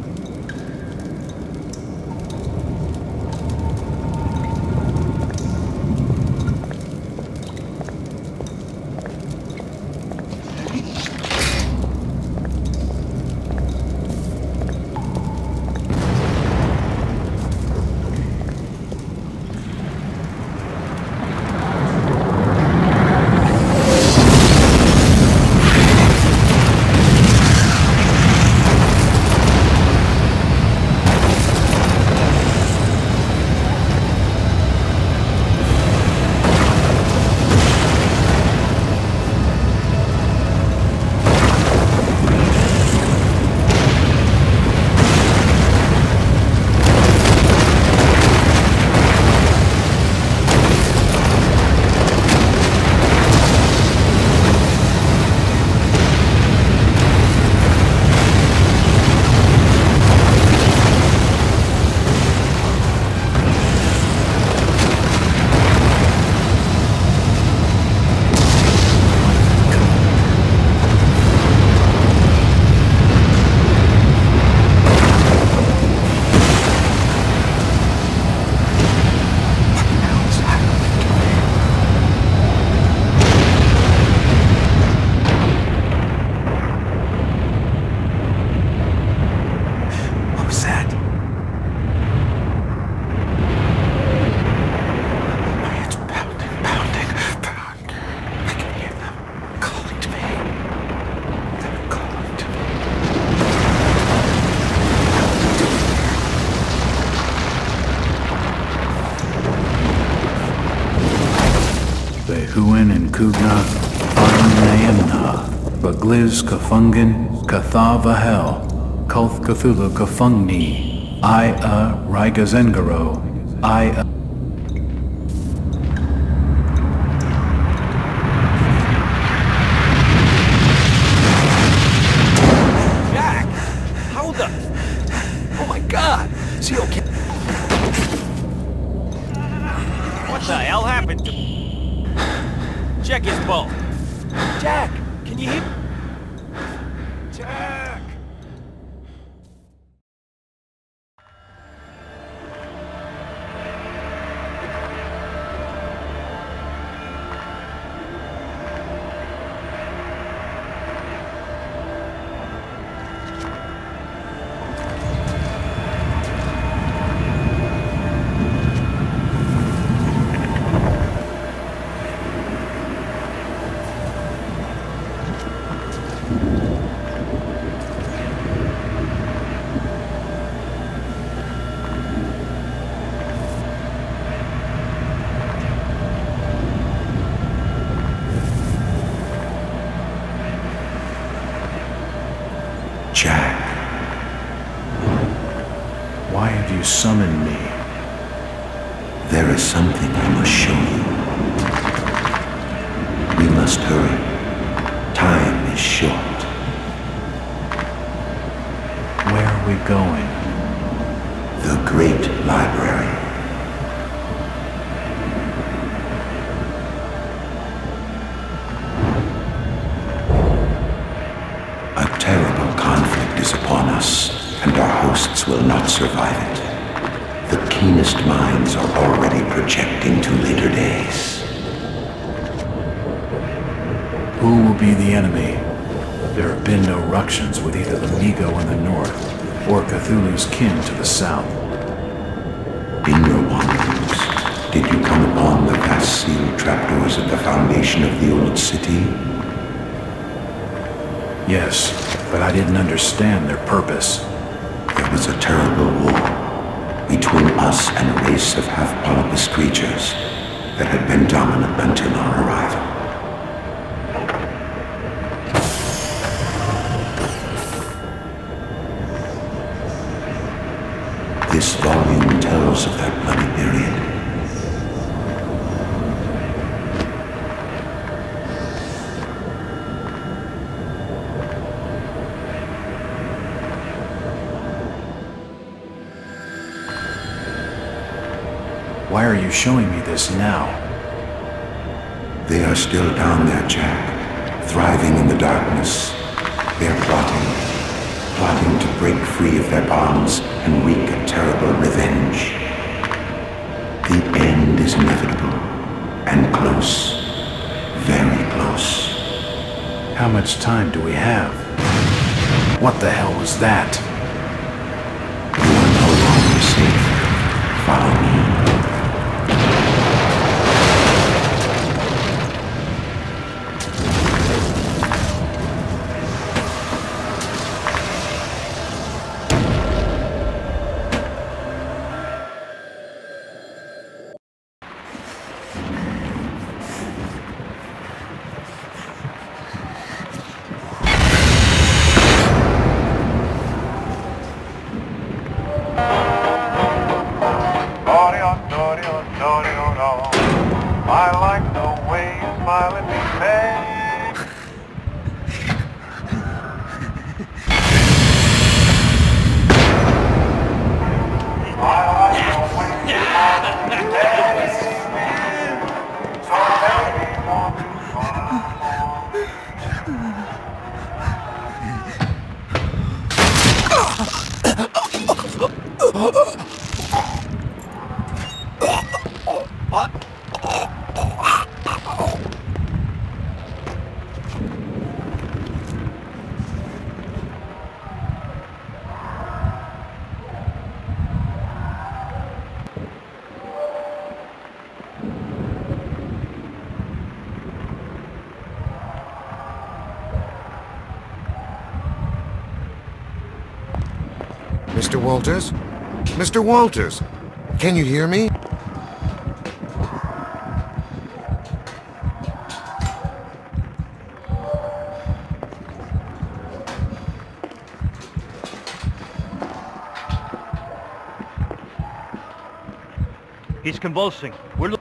Behuin and Kugnath, Fanu Naemna, Bagliz Kafungin, Kathavahel, Kulth Cthulhu Kafungni, I-a Rygazengaro, I-a... Jack! How the... Oh my god! Is he okay? What the hell happened to... Check his bolt. Jack! Can you hear... Jack! Jack. Why have you summoned me? There is something I must show you. We must hurry. Time is short. Where are we going? The Great Library. A terrible conflict is upon us, and our hosts will not survive it. The keenest minds are already projecting to later days. Who will be the enemy? There have been no ructions with either the Migo in the north, or Cthulhu's kin to the south. In your wanderings, did you come upon the vast sealed trapdoors at the foundation of the old city? Yes, but I didn't understand their purpose. There was a terrible war between us and a race of half-polypus creatures that had been dominant until our arrival. This volume tells of that bloody period. Why are you showing me this now? They are still down there, Jack, thriving in the darkness. They're plotting to break free of their bonds and wreak a terrible revenge. The end is inevitable, and close, very close. How much time do we have? What the hell was that? You are no longer safe. Follow me. I like the way you smile at me, babe. I like the way you smile at me, babe. So baby, won't you smile? Mr. Walters? Mr. Walters! Can you hear me? He's convulsing. We're